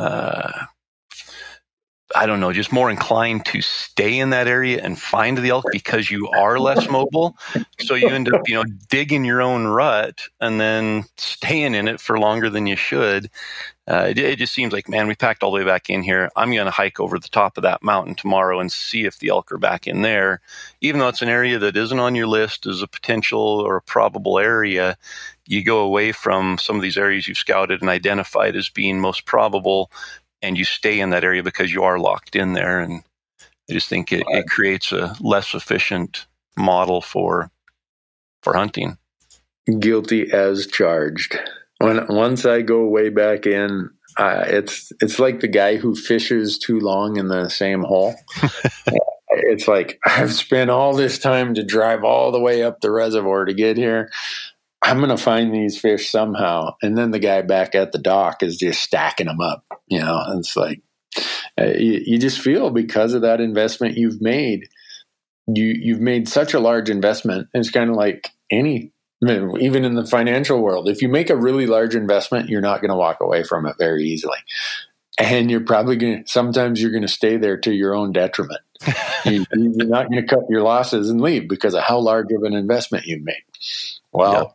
Speaker 1: just more inclined to stay in that area and find the elk because you are less mobile. So you end up, digging your own rut and then staying in it for longer than you should. It just seems like, man, we packed all the way back in here. I'm going to hike over the top of that mountain tomorrow and see if the elk are back in there. Even though it's an area that isn't on your list as a potential or a probable area, you go away from some of these areas you've scouted and identified as being most probable, and you stay in that area because you are locked in there. And I just think it creates a less efficient model for hunting.
Speaker 3: Guilty as charged. Once I go way back in, it's like the guy who fishes too long in the same hole. It's like, I've spent all this time to drive all the way up the reservoir to get here. I'm going to find these fish somehow. And then the guy back at the dock is just stacking them up. It's like, you just feel because of that investment you've made, you've made such a large investment. It's kind of like even in the financial world, if you make a really large investment, you're not going to walk away from it very easily. And you're probably sometimes you're going to stay there to your own detriment. You're not going to cut your losses and leave because of how large of an investment you've made. Well,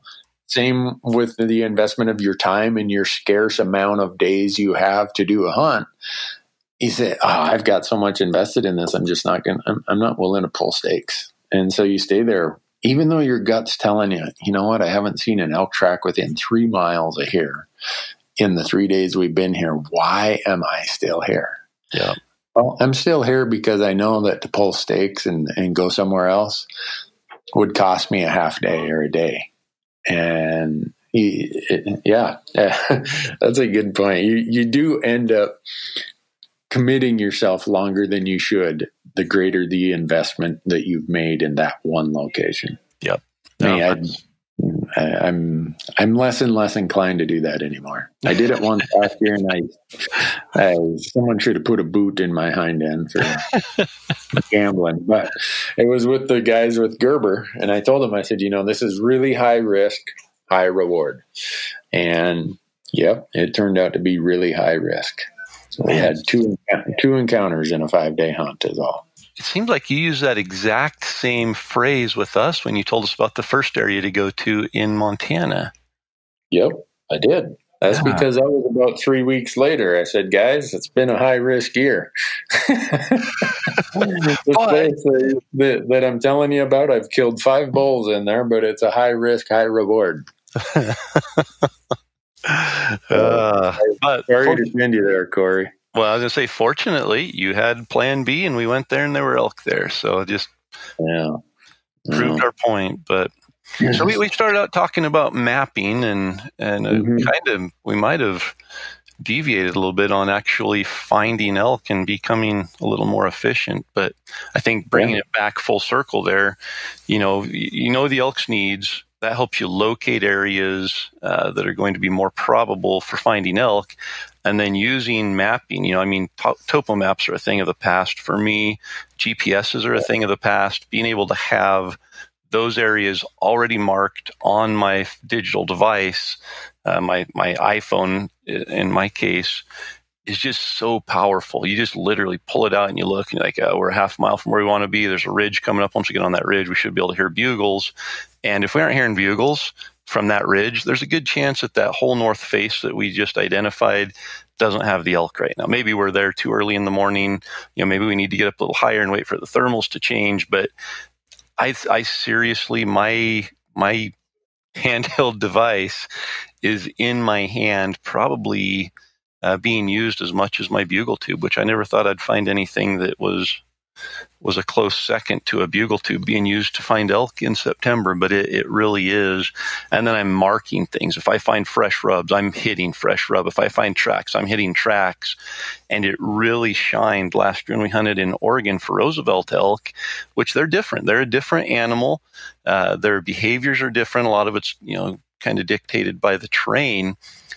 Speaker 3: Same with the investment of your time and your scarce amount of days you have to do a hunt. You say, I've got so much invested in this. I'm just not going to, I'm not willing to pull stakes. And so you stay there, even though your gut's telling you, you know what, I haven't seen an elk track within 3 miles of here in the 3 days we've been here. Why am I still here?
Speaker 1: Yeah.
Speaker 3: Well, I'm still here because I know that to pull stakes and go somewhere else would cost me a half day or a day. And that's a good point. You do end up committing yourself longer than you should, the greater the investment that you've made in that one location.
Speaker 1: Yep.
Speaker 3: I'm less and less inclined to do that anymore. I did it once last year, and someone should have put a boot in my hind end for gambling. But it was with the guys with Gerber, and I told them, I said, this is really high risk, high reward. And yep, it turned out to be really high risk. So we had two encounters in a 5-day hunt is all.
Speaker 1: It seems like you use that exact same phrase with us when you told us about the first area to go to in Montana.
Speaker 3: Yep, I did. That's because that was about 3 weeks later. I said, guys, it's been a high-risk year. The place that I'm telling you about, I've killed 5 bulls in there, but it's a high-risk, high-reward. Sorry to send you there, Corey.
Speaker 1: Well, I was going to say, fortunately, you had plan B, and we went there, and there were elk there. So it just proved our point. But so we started out talking about mapping, and we might have deviated a little bit on actually finding elk and becoming a little more efficient. But I think bringing it back full circle there, you know the elk's needs. That helps you locate areas that are going to be more probable for finding elk. And then using mapping, topo maps are a thing of the past for me. GPSs are a thing of the past. Being able to have those areas already marked on my digital device, my iPhone in my case, is just so powerful. You just literally pull it out and you look and you're like, we're a half mile from where we want to be. There's a ridge coming up. Once we get on that ridge, we should be able to hear bugles. And if we aren't hearing bugles from that ridge, there's a good chance that whole north face that we just identified doesn't have the elk right now. Maybe we're there too early in the morning. Maybe we need to get up a little higher and wait for the thermals to change. But I seriously, my handheld device is in my hand, probably being used as much as my bugle tube, which I never thought I'd find anything that was a close second to a bugle tube being used to find elk in September, but it really is. And then I'm marking things. If I find fresh rubs, I'm hitting fresh rub. If I find tracks, I'm hitting tracks. And it really shined last year when we hunted in Oregon for Roosevelt elk, which they're different. They're a different animal. Their behaviors are different. A lot of it's, kind of dictated by the terrain.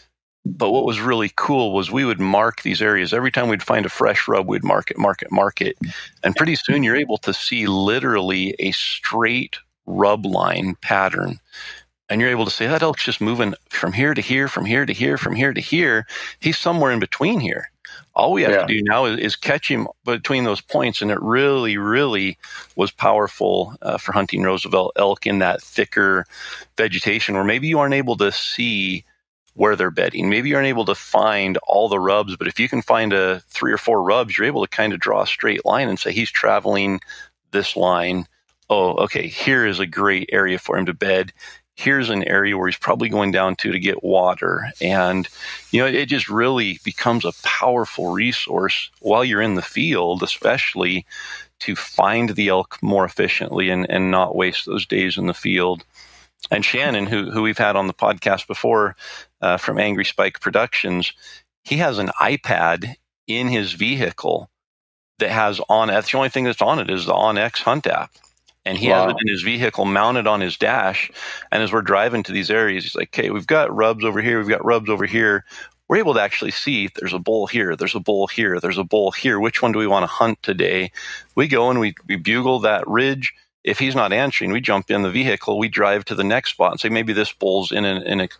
Speaker 1: But what was really cool was we would mark these areas. Every time we'd find a fresh rub, we'd mark it. And pretty soon you're able to see literally a straight rub line pattern. And you're able to say, that elk's just moving from here to here, from here to here, from here to here. He's somewhere in between here. All we have to do now is catch him between those points. And it really, really was powerful for hunting Roosevelt elk in that thicker vegetation where maybe you aren't able to see where they're bedding. Maybe you aren't able to find all the rubs, but if you can find 3 or 4 rubs, you're able to kind of draw a straight line and say, he's traveling this line. Oh, okay, here is a great area for him to bed. Here's an area where he's probably going down to get water. And, it just really becomes a powerful resource while you're in the field, especially to find the elk more efficiently and not waste those days in the field. And Shannon, who we've had on the podcast before from Angry Spike Productions, he has an iPad in his vehicle that has that's the only thing that's on it is the OnX Hunt app. And he has it in his vehicle mounted on his dash. And as we're driving to these areas, he's like, okay, we've got rubs over here. We've got rubs over here. We're able to actually see there's a bull here. There's a bull here. There's a bull here. Which one do we want to hunt today? We go and we bugle that ridge. If he's not answering, we jump in the vehicle, we drive to the next spot and say, maybe this bull's in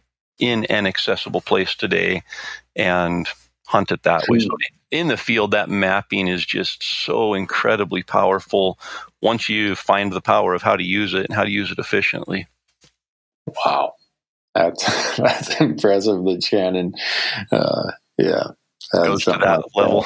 Speaker 1: an accessible place today and hunt it that way. So in the field, that mapping is just so incredibly powerful once you find the power of how to use it and how to use it efficiently.
Speaker 3: Wow. That's impressive that Shannon, yeah.
Speaker 1: Goes to that level.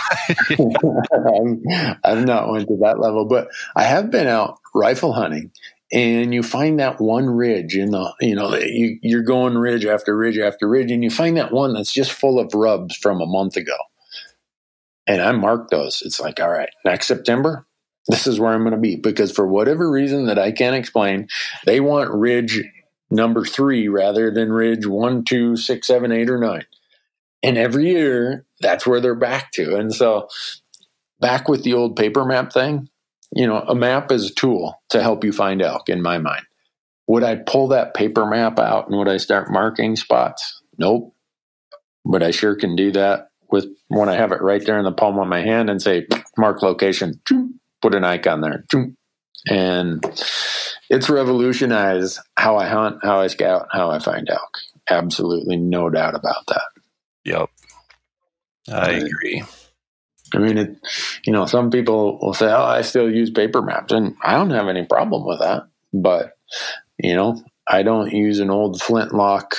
Speaker 3: I've not went to that level, but I have been out rifle hunting, and you find that one ridge in the, you're going ridge after ridge after ridge, and you find that one that's just full of rubs from a month ago. And I mark those. It's like, all right, next September, this is where I'm going to be, because for whatever reason that I can't explain, they want ridge number 3 rather than ridge 1, 2, 6, 7, 8, or 9. And every year, that's where they're back to. And so back with the old paper map thing, a map is a tool to help you find elk, in my mind. Would I pull that paper map out and would I start marking spots? Nope. But I sure can do that with when I have it right there in the palm of my hand and say, mark location, put an icon there. And it's revolutionized how I hunt, how I scout, how I find elk. Absolutely no doubt about that.
Speaker 1: Yep. I agree.
Speaker 3: I mean, some people will say, I still use paper maps, and I don't have any problem with that. But, I don't use an old flintlock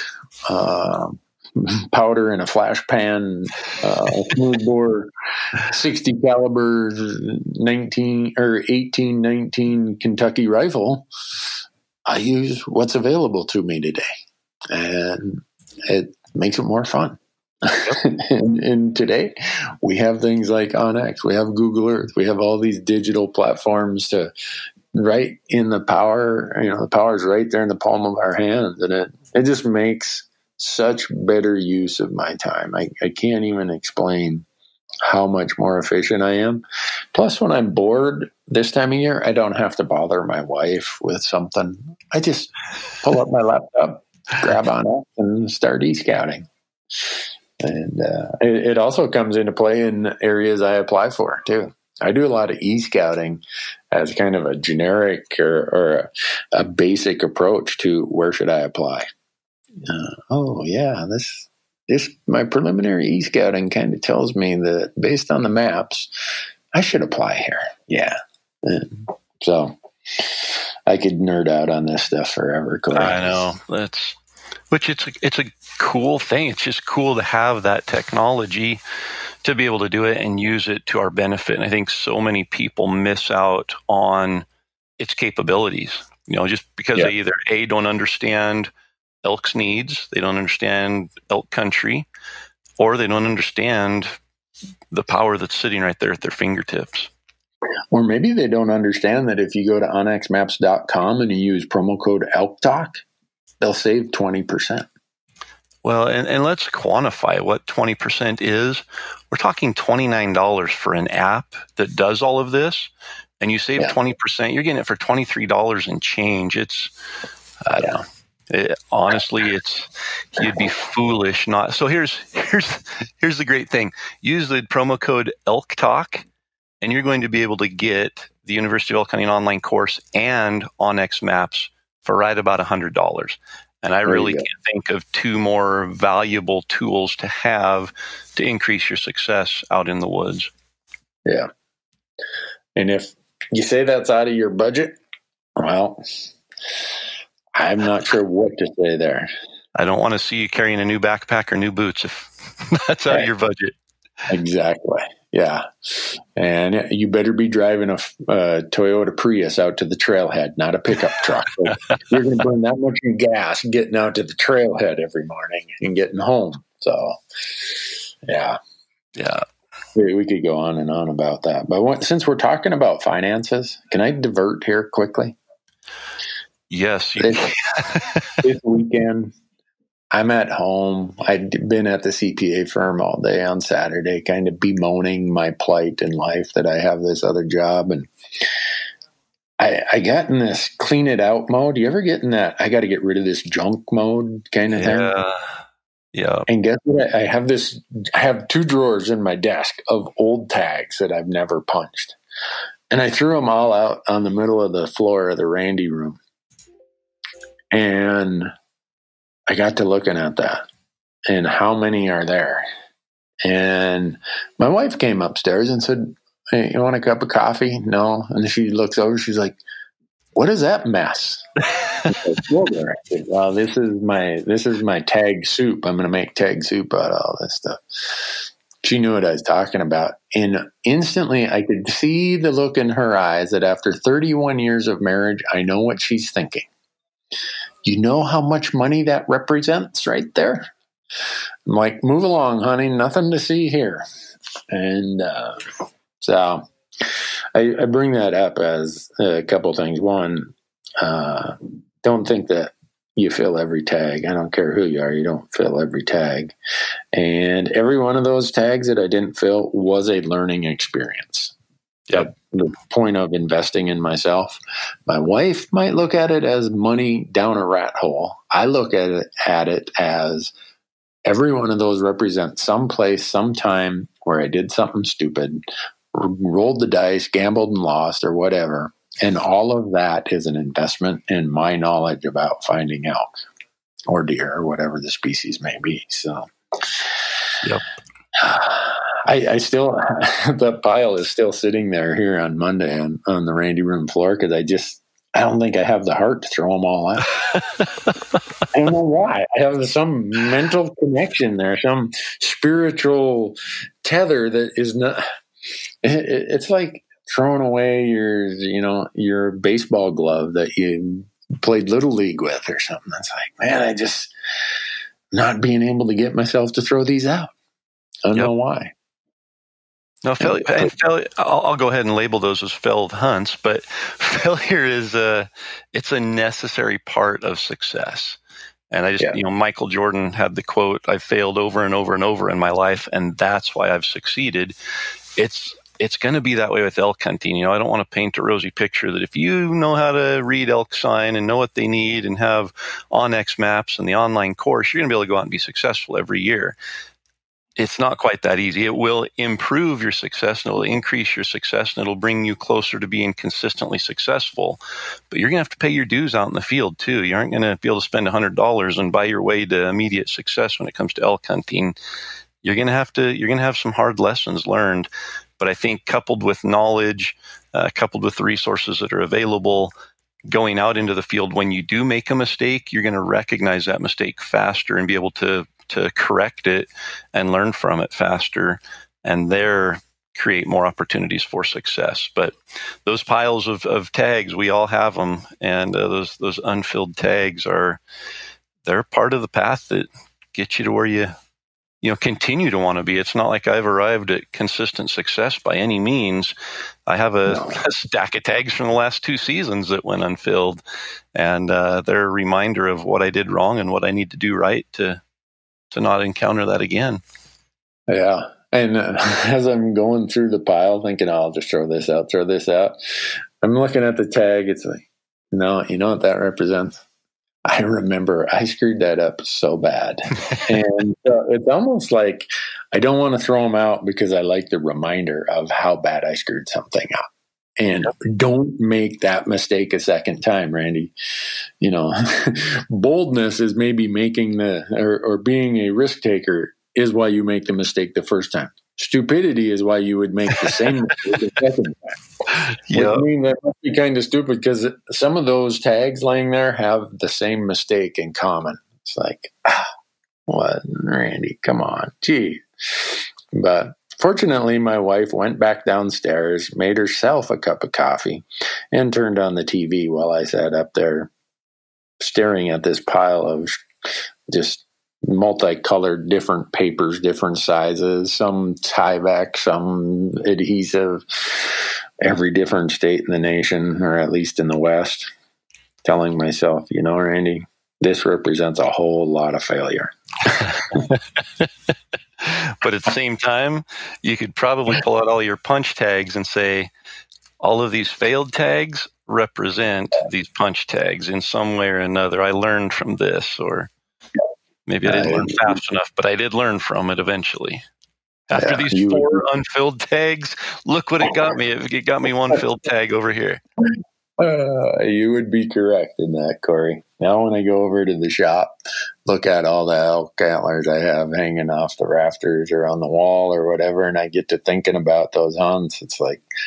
Speaker 3: powder in a flash pan, smoothbore 60 caliber 1819 Kentucky rifle. I use what's available to me today, and it makes it more fun. and today we have things like OnX, we have Google Earth, we have all these digital platforms to right in the power. The power is right there in the palm of our hands, and it just makes such better use of my time. I can't even explain how much more efficient I am. Plus, when I'm bored this time of year, I don't have to bother my wife with something. I just pull up my laptop, grab on it, and start e-scouting. And it also comes into play in areas I apply for, too. I do a lot of e-scouting as kind of a generic or a basic approach to where should I apply. This my preliminary e-scouting kind of tells me that based on the maps, I should apply here. Yeah. And so I could nerd out on this stuff forever. Corey.
Speaker 1: I know. It's a cool thing. It's just cool to have that technology to be able to do it and use it to our benefit. And I think so many people miss out on its capabilities, just because they either don't understand elk's needs, they don't understand elk country, or they don't understand the power that's sitting right there at their fingertips.
Speaker 3: Or maybe they don't understand that if you go to onxmaps.com and you use promo code Elk Talk, they'll save 20%.
Speaker 1: Well, and let's quantify what 20% is. We're talking $29 for an app that does all of this, and you save 20%. You're getting it for $23 and change. I don't know. Honestly, you'd be foolish not. So here's the great thing. Use the promo code Elk Talk, and you're going to be able to get the University of Elk Hunting online course and OnX Maps for right about $100. And I really can't think of two more valuable tools to have to increase your success out in the woods.
Speaker 3: Yeah. And if you say that's out of your budget, well, I'm not sure what to say there.
Speaker 1: I don't want to see you carrying a new backpack or new boots if that's out of your budget.
Speaker 3: Exactly. Yeah. And you better be driving a Toyota Prius out to the trailhead, not a pickup truck. You're going to burn that much in gas getting out to the trailhead every morning and getting home. So, yeah.
Speaker 1: Yeah.
Speaker 3: We could go on and on about that. But since we're talking about finances, can I divert here quickly?
Speaker 1: Yes.
Speaker 3: This weekend, I'm at home. I'd been at the CPA firm all day on Saturday, kind of bemoaning my plight in life that I have this other job. And I got in this clean it out mode. You ever get in that I got to get rid of this junk mode kind of thing?
Speaker 1: Yeah.
Speaker 3: And guess what? I have 2 drawers in my desk of old tags that I've never punched. And I threw them all out on the middle of the floor of the Randy room. And I got to looking at that and how many are there. And my wife came upstairs and said, "Hey, you want a cup of coffee?" No. And she looks over, she's like, what is that mess? Well, this is my tag soup. I'm going to make tag soup out of all this stuff. She knew what I was talking about. And instantly I could see the look in her eyes that after 31 years of marriage, I know what she's thinking. You know how much money that represents right there? I'm like, move along, honey. Nothing to see here. And so I bring that up as a couple of things. One, don't think that you fill every tag. I don't care who you are. You don't fill every tag. And every one of those tags that I didn't fill was a learning experience.
Speaker 1: Yep.
Speaker 3: The point of investing in myself. My wife might look at it as money down a rat hole. I look at it as every one of those represents some place, some time where I did something stupid, rolled the dice, gambled and lost, or whatever. And all of that is an investment in my knowledge about finding elk or deer or whatever the species may be. So,
Speaker 1: yep.
Speaker 3: I still, the pile is still sitting there here on Monday on the Randy room floor because I don't think I have the heart to throw them all out. I don't know why. I have some mental connection there, some spiritual tether that is not. It's like throwing away your baseball glove that you played Little League with or something. It's like, man, I just not being able to get myself to throw these out. I don't know why.
Speaker 1: No, failure. I'll go ahead and label those as failed hunts, but failure is it's a necessary part of success. And I just, Michael Jordan had the quote, "I've failed over and over and over in my life, and that's why I've succeeded." It's going to be that way with elk hunting. I don't want to paint a rosy picture that if you know how to read elk sign and know what they need and have onX maps and the online course, you're going to be able to go out and be successful every year. It's not quite that easy. It will improve your success and it will increase your success and it'll bring you closer to being consistently successful. But you're going to have to pay your dues out in the field too. You aren't going to be able to spend $100 and buy your way to immediate success when it comes to elk hunting. You're going to have some hard lessons learned. But I think coupled with knowledge, coupled with the resources that are available, going out into the field, when you do make a mistake, you're going to recognize that mistake faster and be able to correct it and learn from it faster, and there create more opportunities for success. But those piles of tags, we all have them, and those unfilled tags they're part of the path that gets you to where you continue to want to be. It's not like I've arrived at consistent success by any means. I have a stack of tags from the last 2 seasons that went unfilled, and they're a reminder of what I did wrong and what I need to do right to not encounter that again.
Speaker 3: Yeah. And as I'm going through the pile thinking, I'll just throw this out, I'm looking at the tag. It's like, no, you know what that represents? I remember I screwed that up so bad. And it's almost like I don't want to throw them out because I like the reminder of how bad I screwed something up. And don't make that mistake a second time, Randy. Boldness is maybe making or being a risk taker is why you make the mistake the first time. Stupidity is why you would make the same mistake the second time.
Speaker 1: Yeah.
Speaker 3: I mean, that must be kind of stupid because some of those tags laying there have the same mistake in common. It's like, what, Randy? Come on, gee. But fortunately, my wife went back downstairs, made herself a cup of coffee, and turned on the TV while I sat up there staring at this pile of just multicolored different papers, different sizes, some Tyvek, some adhesive, every different state in the nation, or at least in the West, telling myself, Randy, this represents a whole lot of failure.
Speaker 1: But at the same time, you could probably pull out all your punch tags and say, all of these failed tags represent these punch tags in some way or another. I learned from this, or maybe I didn't learn fast enough, but I did learn from it eventually. After these 4 unfilled tags, look what it got me. It got me 1 filled tag over here.
Speaker 3: You would be correct in that, Corey. Now when I go over to the shop, look at all the elk antlers I have hanging off the rafters or on the wall or whatever, and I get to thinking about those hunts, it's like,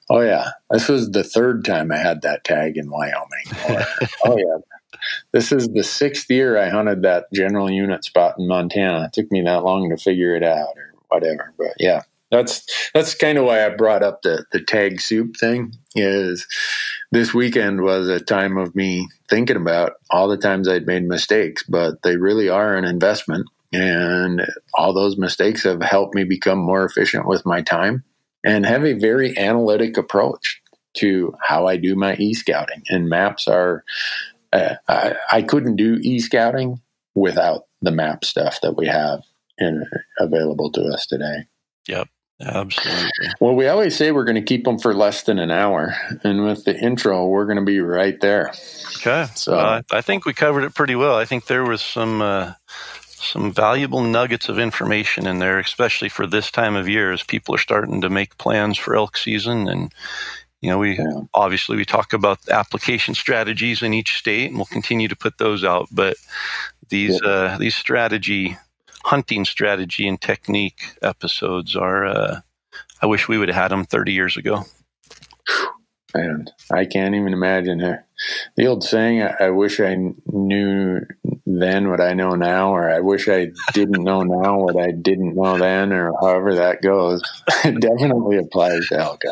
Speaker 3: Oh, yeah. This was the third time I had that tag in Wyoming. Oh, yeah. This is the 6th year I hunted that general unit spot in Montana. It took me that long to figure it out or whatever. But yeah, that's kind of why I brought up the tag soup thing. Is this weekend was a time of me thinking about all the times I'd made mistakes, but they really are an investment. And all those mistakes have helped me become more efficient with my time and have a very analytic approach to how I do my e-scouting. And maps are, I couldn't do e-scouting without the map stuff that we have available to us today.
Speaker 1: Yep. Absolutely.
Speaker 3: Well, we always say we're going to keep them for less than an hour. And with the intro, we're going to be right there.
Speaker 1: Okay. So I think we covered it pretty well. I think there was some valuable nuggets of information in there, especially for this time of year as people are starting to make plans for elk season. And, obviously we talk about application strategies in each state, and we'll continue to put those out. But these hunting strategy and technique episodes are, I wish we would have had them 30 years ago.
Speaker 3: Man, I can't even imagine it. The old saying, I wish I knew then what I know now, or I wish I didn't know now what I didn't know then, or however that goes. It definitely applies to elk.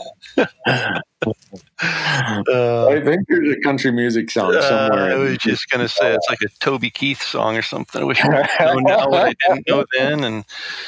Speaker 3: I think there's a country music song somewhere.
Speaker 1: I was just going to say, it's like a Toby Keith song or something. I wish I knew now what I didn't know then. And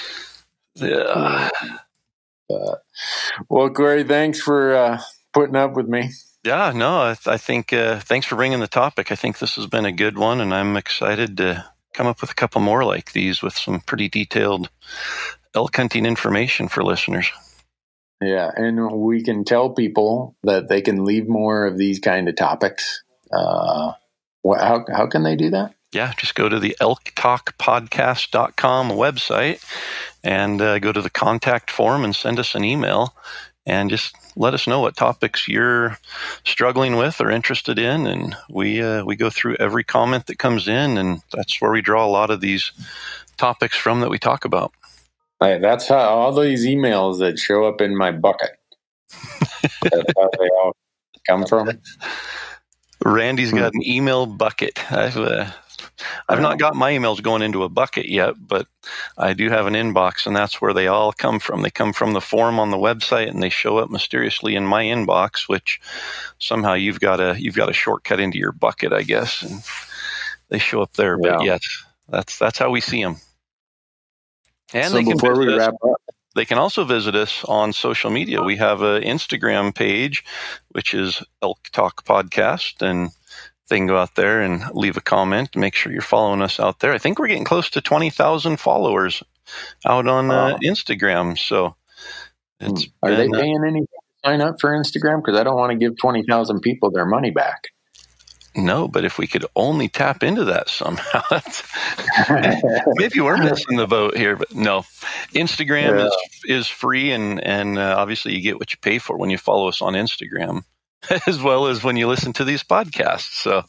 Speaker 3: well, Corey, thanks for putting up with me.
Speaker 1: Yeah, no, I think thanks for bringing the topic. I think this has been a good one, and I'm excited to come up with a couple more like these with some pretty detailed elk hunting information for listeners.
Speaker 3: Yeah, and we can tell people that they can leave more of these kind of topics. How can they do that?
Speaker 1: Yeah, just go to the elktalkpodcast.com website and go to the contact form and send us an email. And just let us know what topics you're struggling with or interested in. And we go through every comment that comes in, and that's where we draw a lot of these topics from that we talk about.
Speaker 3: That's how all these emails that show up in my bucket. That's how they all come from.
Speaker 1: Randy's got an email bucket. I've not got my emails going into a bucket yet, but I do have an inbox, and that's where they all come from. They come from the form on the website, and they show up mysteriously in my inbox, which somehow you've got a shortcut into your bucket, I guess, and they show up there. But yes, that's how we see them. And
Speaker 3: so before we wrap up,
Speaker 1: they can also visit us on social media. We have an Instagram page, which is Elk Talk Podcast, and they can go out there and leave a comment. Make sure you're following us out there. I think we're getting close to 20,000 followers out on Instagram. So
Speaker 3: are they paying anything to sign up for Instagram? Because I don't want to give 20,000 people their money back.
Speaker 1: No, but if we could only tap into that somehow, maybe we're missing the boat here. But no, Instagram is free, and obviously you get what you pay for when you follow us on Instagram, as well as when you listen to these podcasts. So,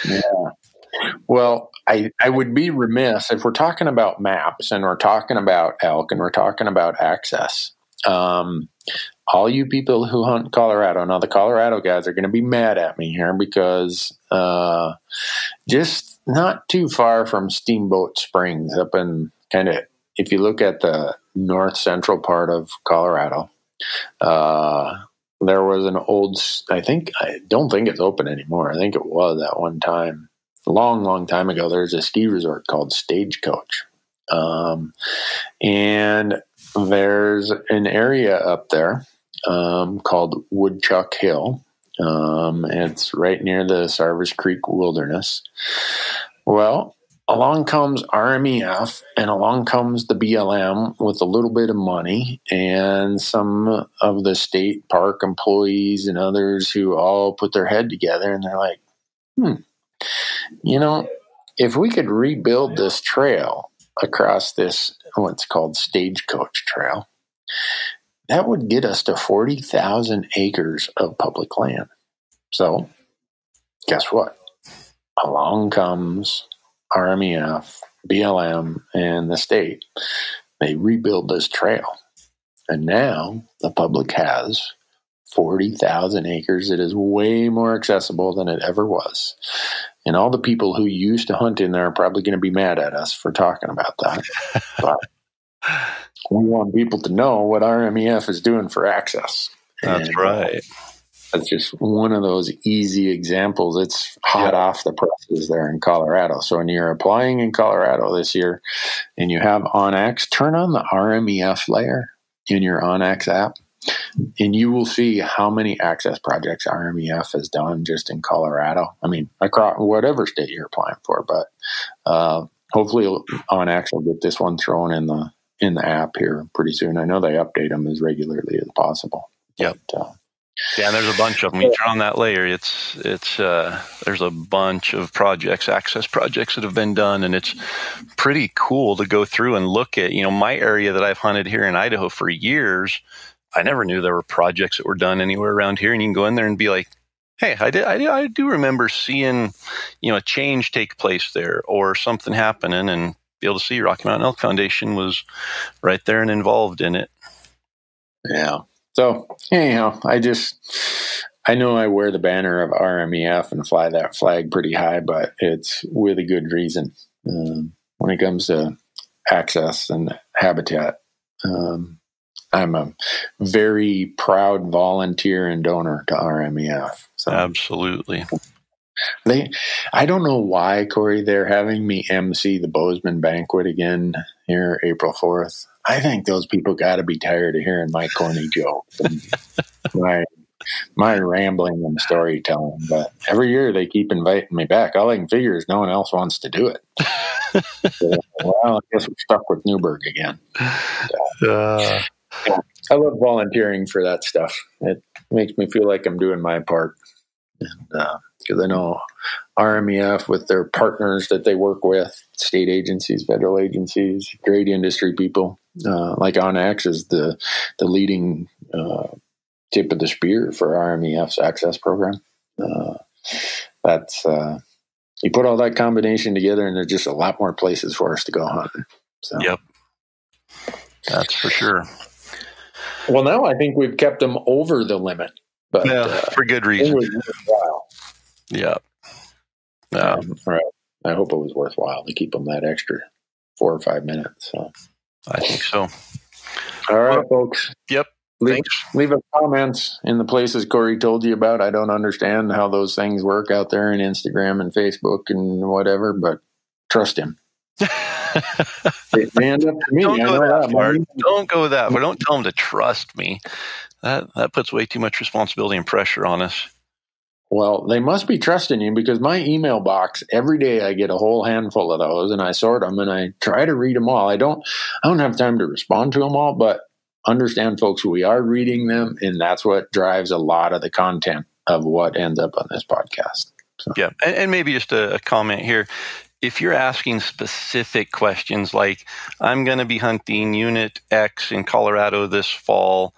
Speaker 3: well, I would be remiss if we're talking about maps and we're talking about elk and we're talking about access. All you people who hunt Colorado, now the Colorado guys are going to be mad at me here because just not too far from Steamboat Springs up in kind of, if you look at the north central part of Colorado, there was an old, I don't think it's open anymore. I think it was at one time, a long, long time ago. There's a ski resort called Stagecoach. And there's an area up there called Woodchuck Hill. It's right near the Sarvis Creek Wilderness. Well, along comes RMEF and along comes the BLM with a little bit of money and some of the state park employees and others who all put their head together, and they're like, if we could rebuild this trail across this, what's called Stagecoach Trail, that would get us to 40,000 acres of public land. So, guess what? Along comes RMEF, BLM, and the state. They rebuild this trail. And now the public has 40,000 acres. It is way more accessible than it ever was. And all the people who used to hunt in there are probably going to be mad at us for talking about that. But we want people to know what RMEF is doing for access.
Speaker 1: That's right.
Speaker 3: That's just one of those easy examples. It's hot off the presses there in Colorado. So when you're applying in Colorado this year and you have OnX, turn on the RMEF layer in your OnX app, and you will see how many access projects RMEF has done just in Colorado. I mean, across whatever state you're applying for, but hopefully OnX will get this one thrown in the app here pretty soon. I know they update them as regularly as possible.
Speaker 1: Yep.
Speaker 3: But,
Speaker 1: yeah, and there's a bunch of them. You turn on that layer, it's there's a bunch of projects, access projects that have been done, and it's pretty cool to go through and look at. My area that I've hunted here in Idaho for years, I never knew there were projects that were done anywhere around here, and you can go in there and be like, hey, I do remember seeing, a change take place there or something happening, and be able to see Rocky Mountain Elk Foundation was right there and involved in it.
Speaker 3: Yeah. So anyhow, I know I wear the banner of RMEF and fly that flag pretty high, but it's with a good reason. When it comes to access and habitat, I'm a very proud volunteer and donor to RMEF. So
Speaker 1: absolutely.
Speaker 3: I don't know why, Corey, they're having me MC the Bozeman banquet again here April 4th. I think those people got to be tired of hearing my corny jokes and my rambling and storytelling. But every year they keep inviting me back. All I can figure is no one else wants to do it. So, well, I guess we're stuck with Newberg again. Yeah, I love volunteering for that stuff. It makes me feel like I'm doing my part. Because I know RMEF with their partners that they work with, state agencies, federal agencies, great industry people, like OnX is the leading tip of the spear for RMEF's access program. That's you put all that combination together, and there's just a lot more places for us to go hunting. So.
Speaker 1: Yep, that's for sure.
Speaker 3: Well, now I think we've kept them over the limit, but
Speaker 1: for good reason.
Speaker 3: It was worthwhile.
Speaker 1: Yeah.
Speaker 3: Right. I hope it was worthwhile to keep them that extra 4 or 5 minutes. So.
Speaker 1: I think so.
Speaker 3: All right, folks.
Speaker 1: Yep.
Speaker 3: Leave us comments in the places Corey told you about. I don't understand how those things work out there in Instagram and Facebook and whatever, but trust him. Man, up to me.
Speaker 1: Don't go that far. Don't go that far. Don't tell him to trust me. That puts way too much responsibility and pressure on us.
Speaker 3: Well, they must be trusting you because my email box, every day I get a whole handful of those and I sort them and I try to read them all. I don't have time to respond to them all, but understand, folks, we are reading them, and that's what drives a lot of the content of what ends up on this podcast. So.
Speaker 1: Yeah, and maybe just a comment here. If you're asking specific questions like, I'm going to be hunting Unit X in Colorado this fall,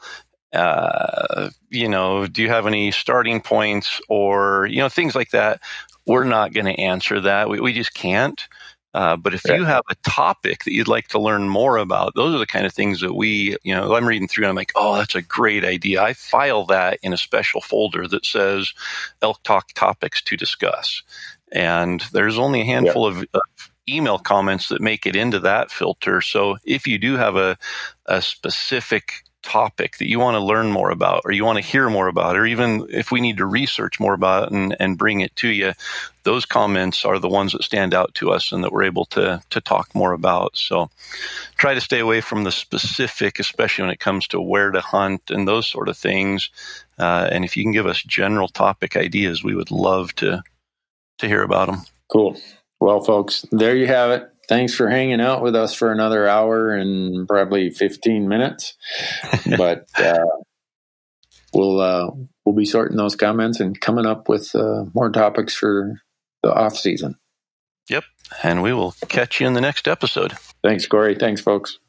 Speaker 1: do you have any starting points or, things like that? We're not going to answer that. We just can't. But if you have a topic that you'd like to learn more about, those are the kind of things that I'm reading through and I'm like, oh, that's a great idea. I file that in a special folder that says Elk Talk topics to discuss. And there's only a handful of email comments that make it into that filter. So if you do have a specific topic that you want to learn more about or you want to hear more about, or even if we need to research more about it and bring it to you, those comments are the ones that stand out to us and that we're able to talk more about. So try to stay away from the specific, especially when it comes to where to hunt and those sort of things. And if you can give us general topic ideas, we would love to hear about them. Cool.
Speaker 3: Well, folks, there you have it. Thanks for hanging out with us for another hour and probably 15 minutes. But we'll be sorting those comments and coming up with more topics for the off season.
Speaker 1: Yep. And we will catch you in the next episode.
Speaker 3: Thanks, Corey. Thanks, folks.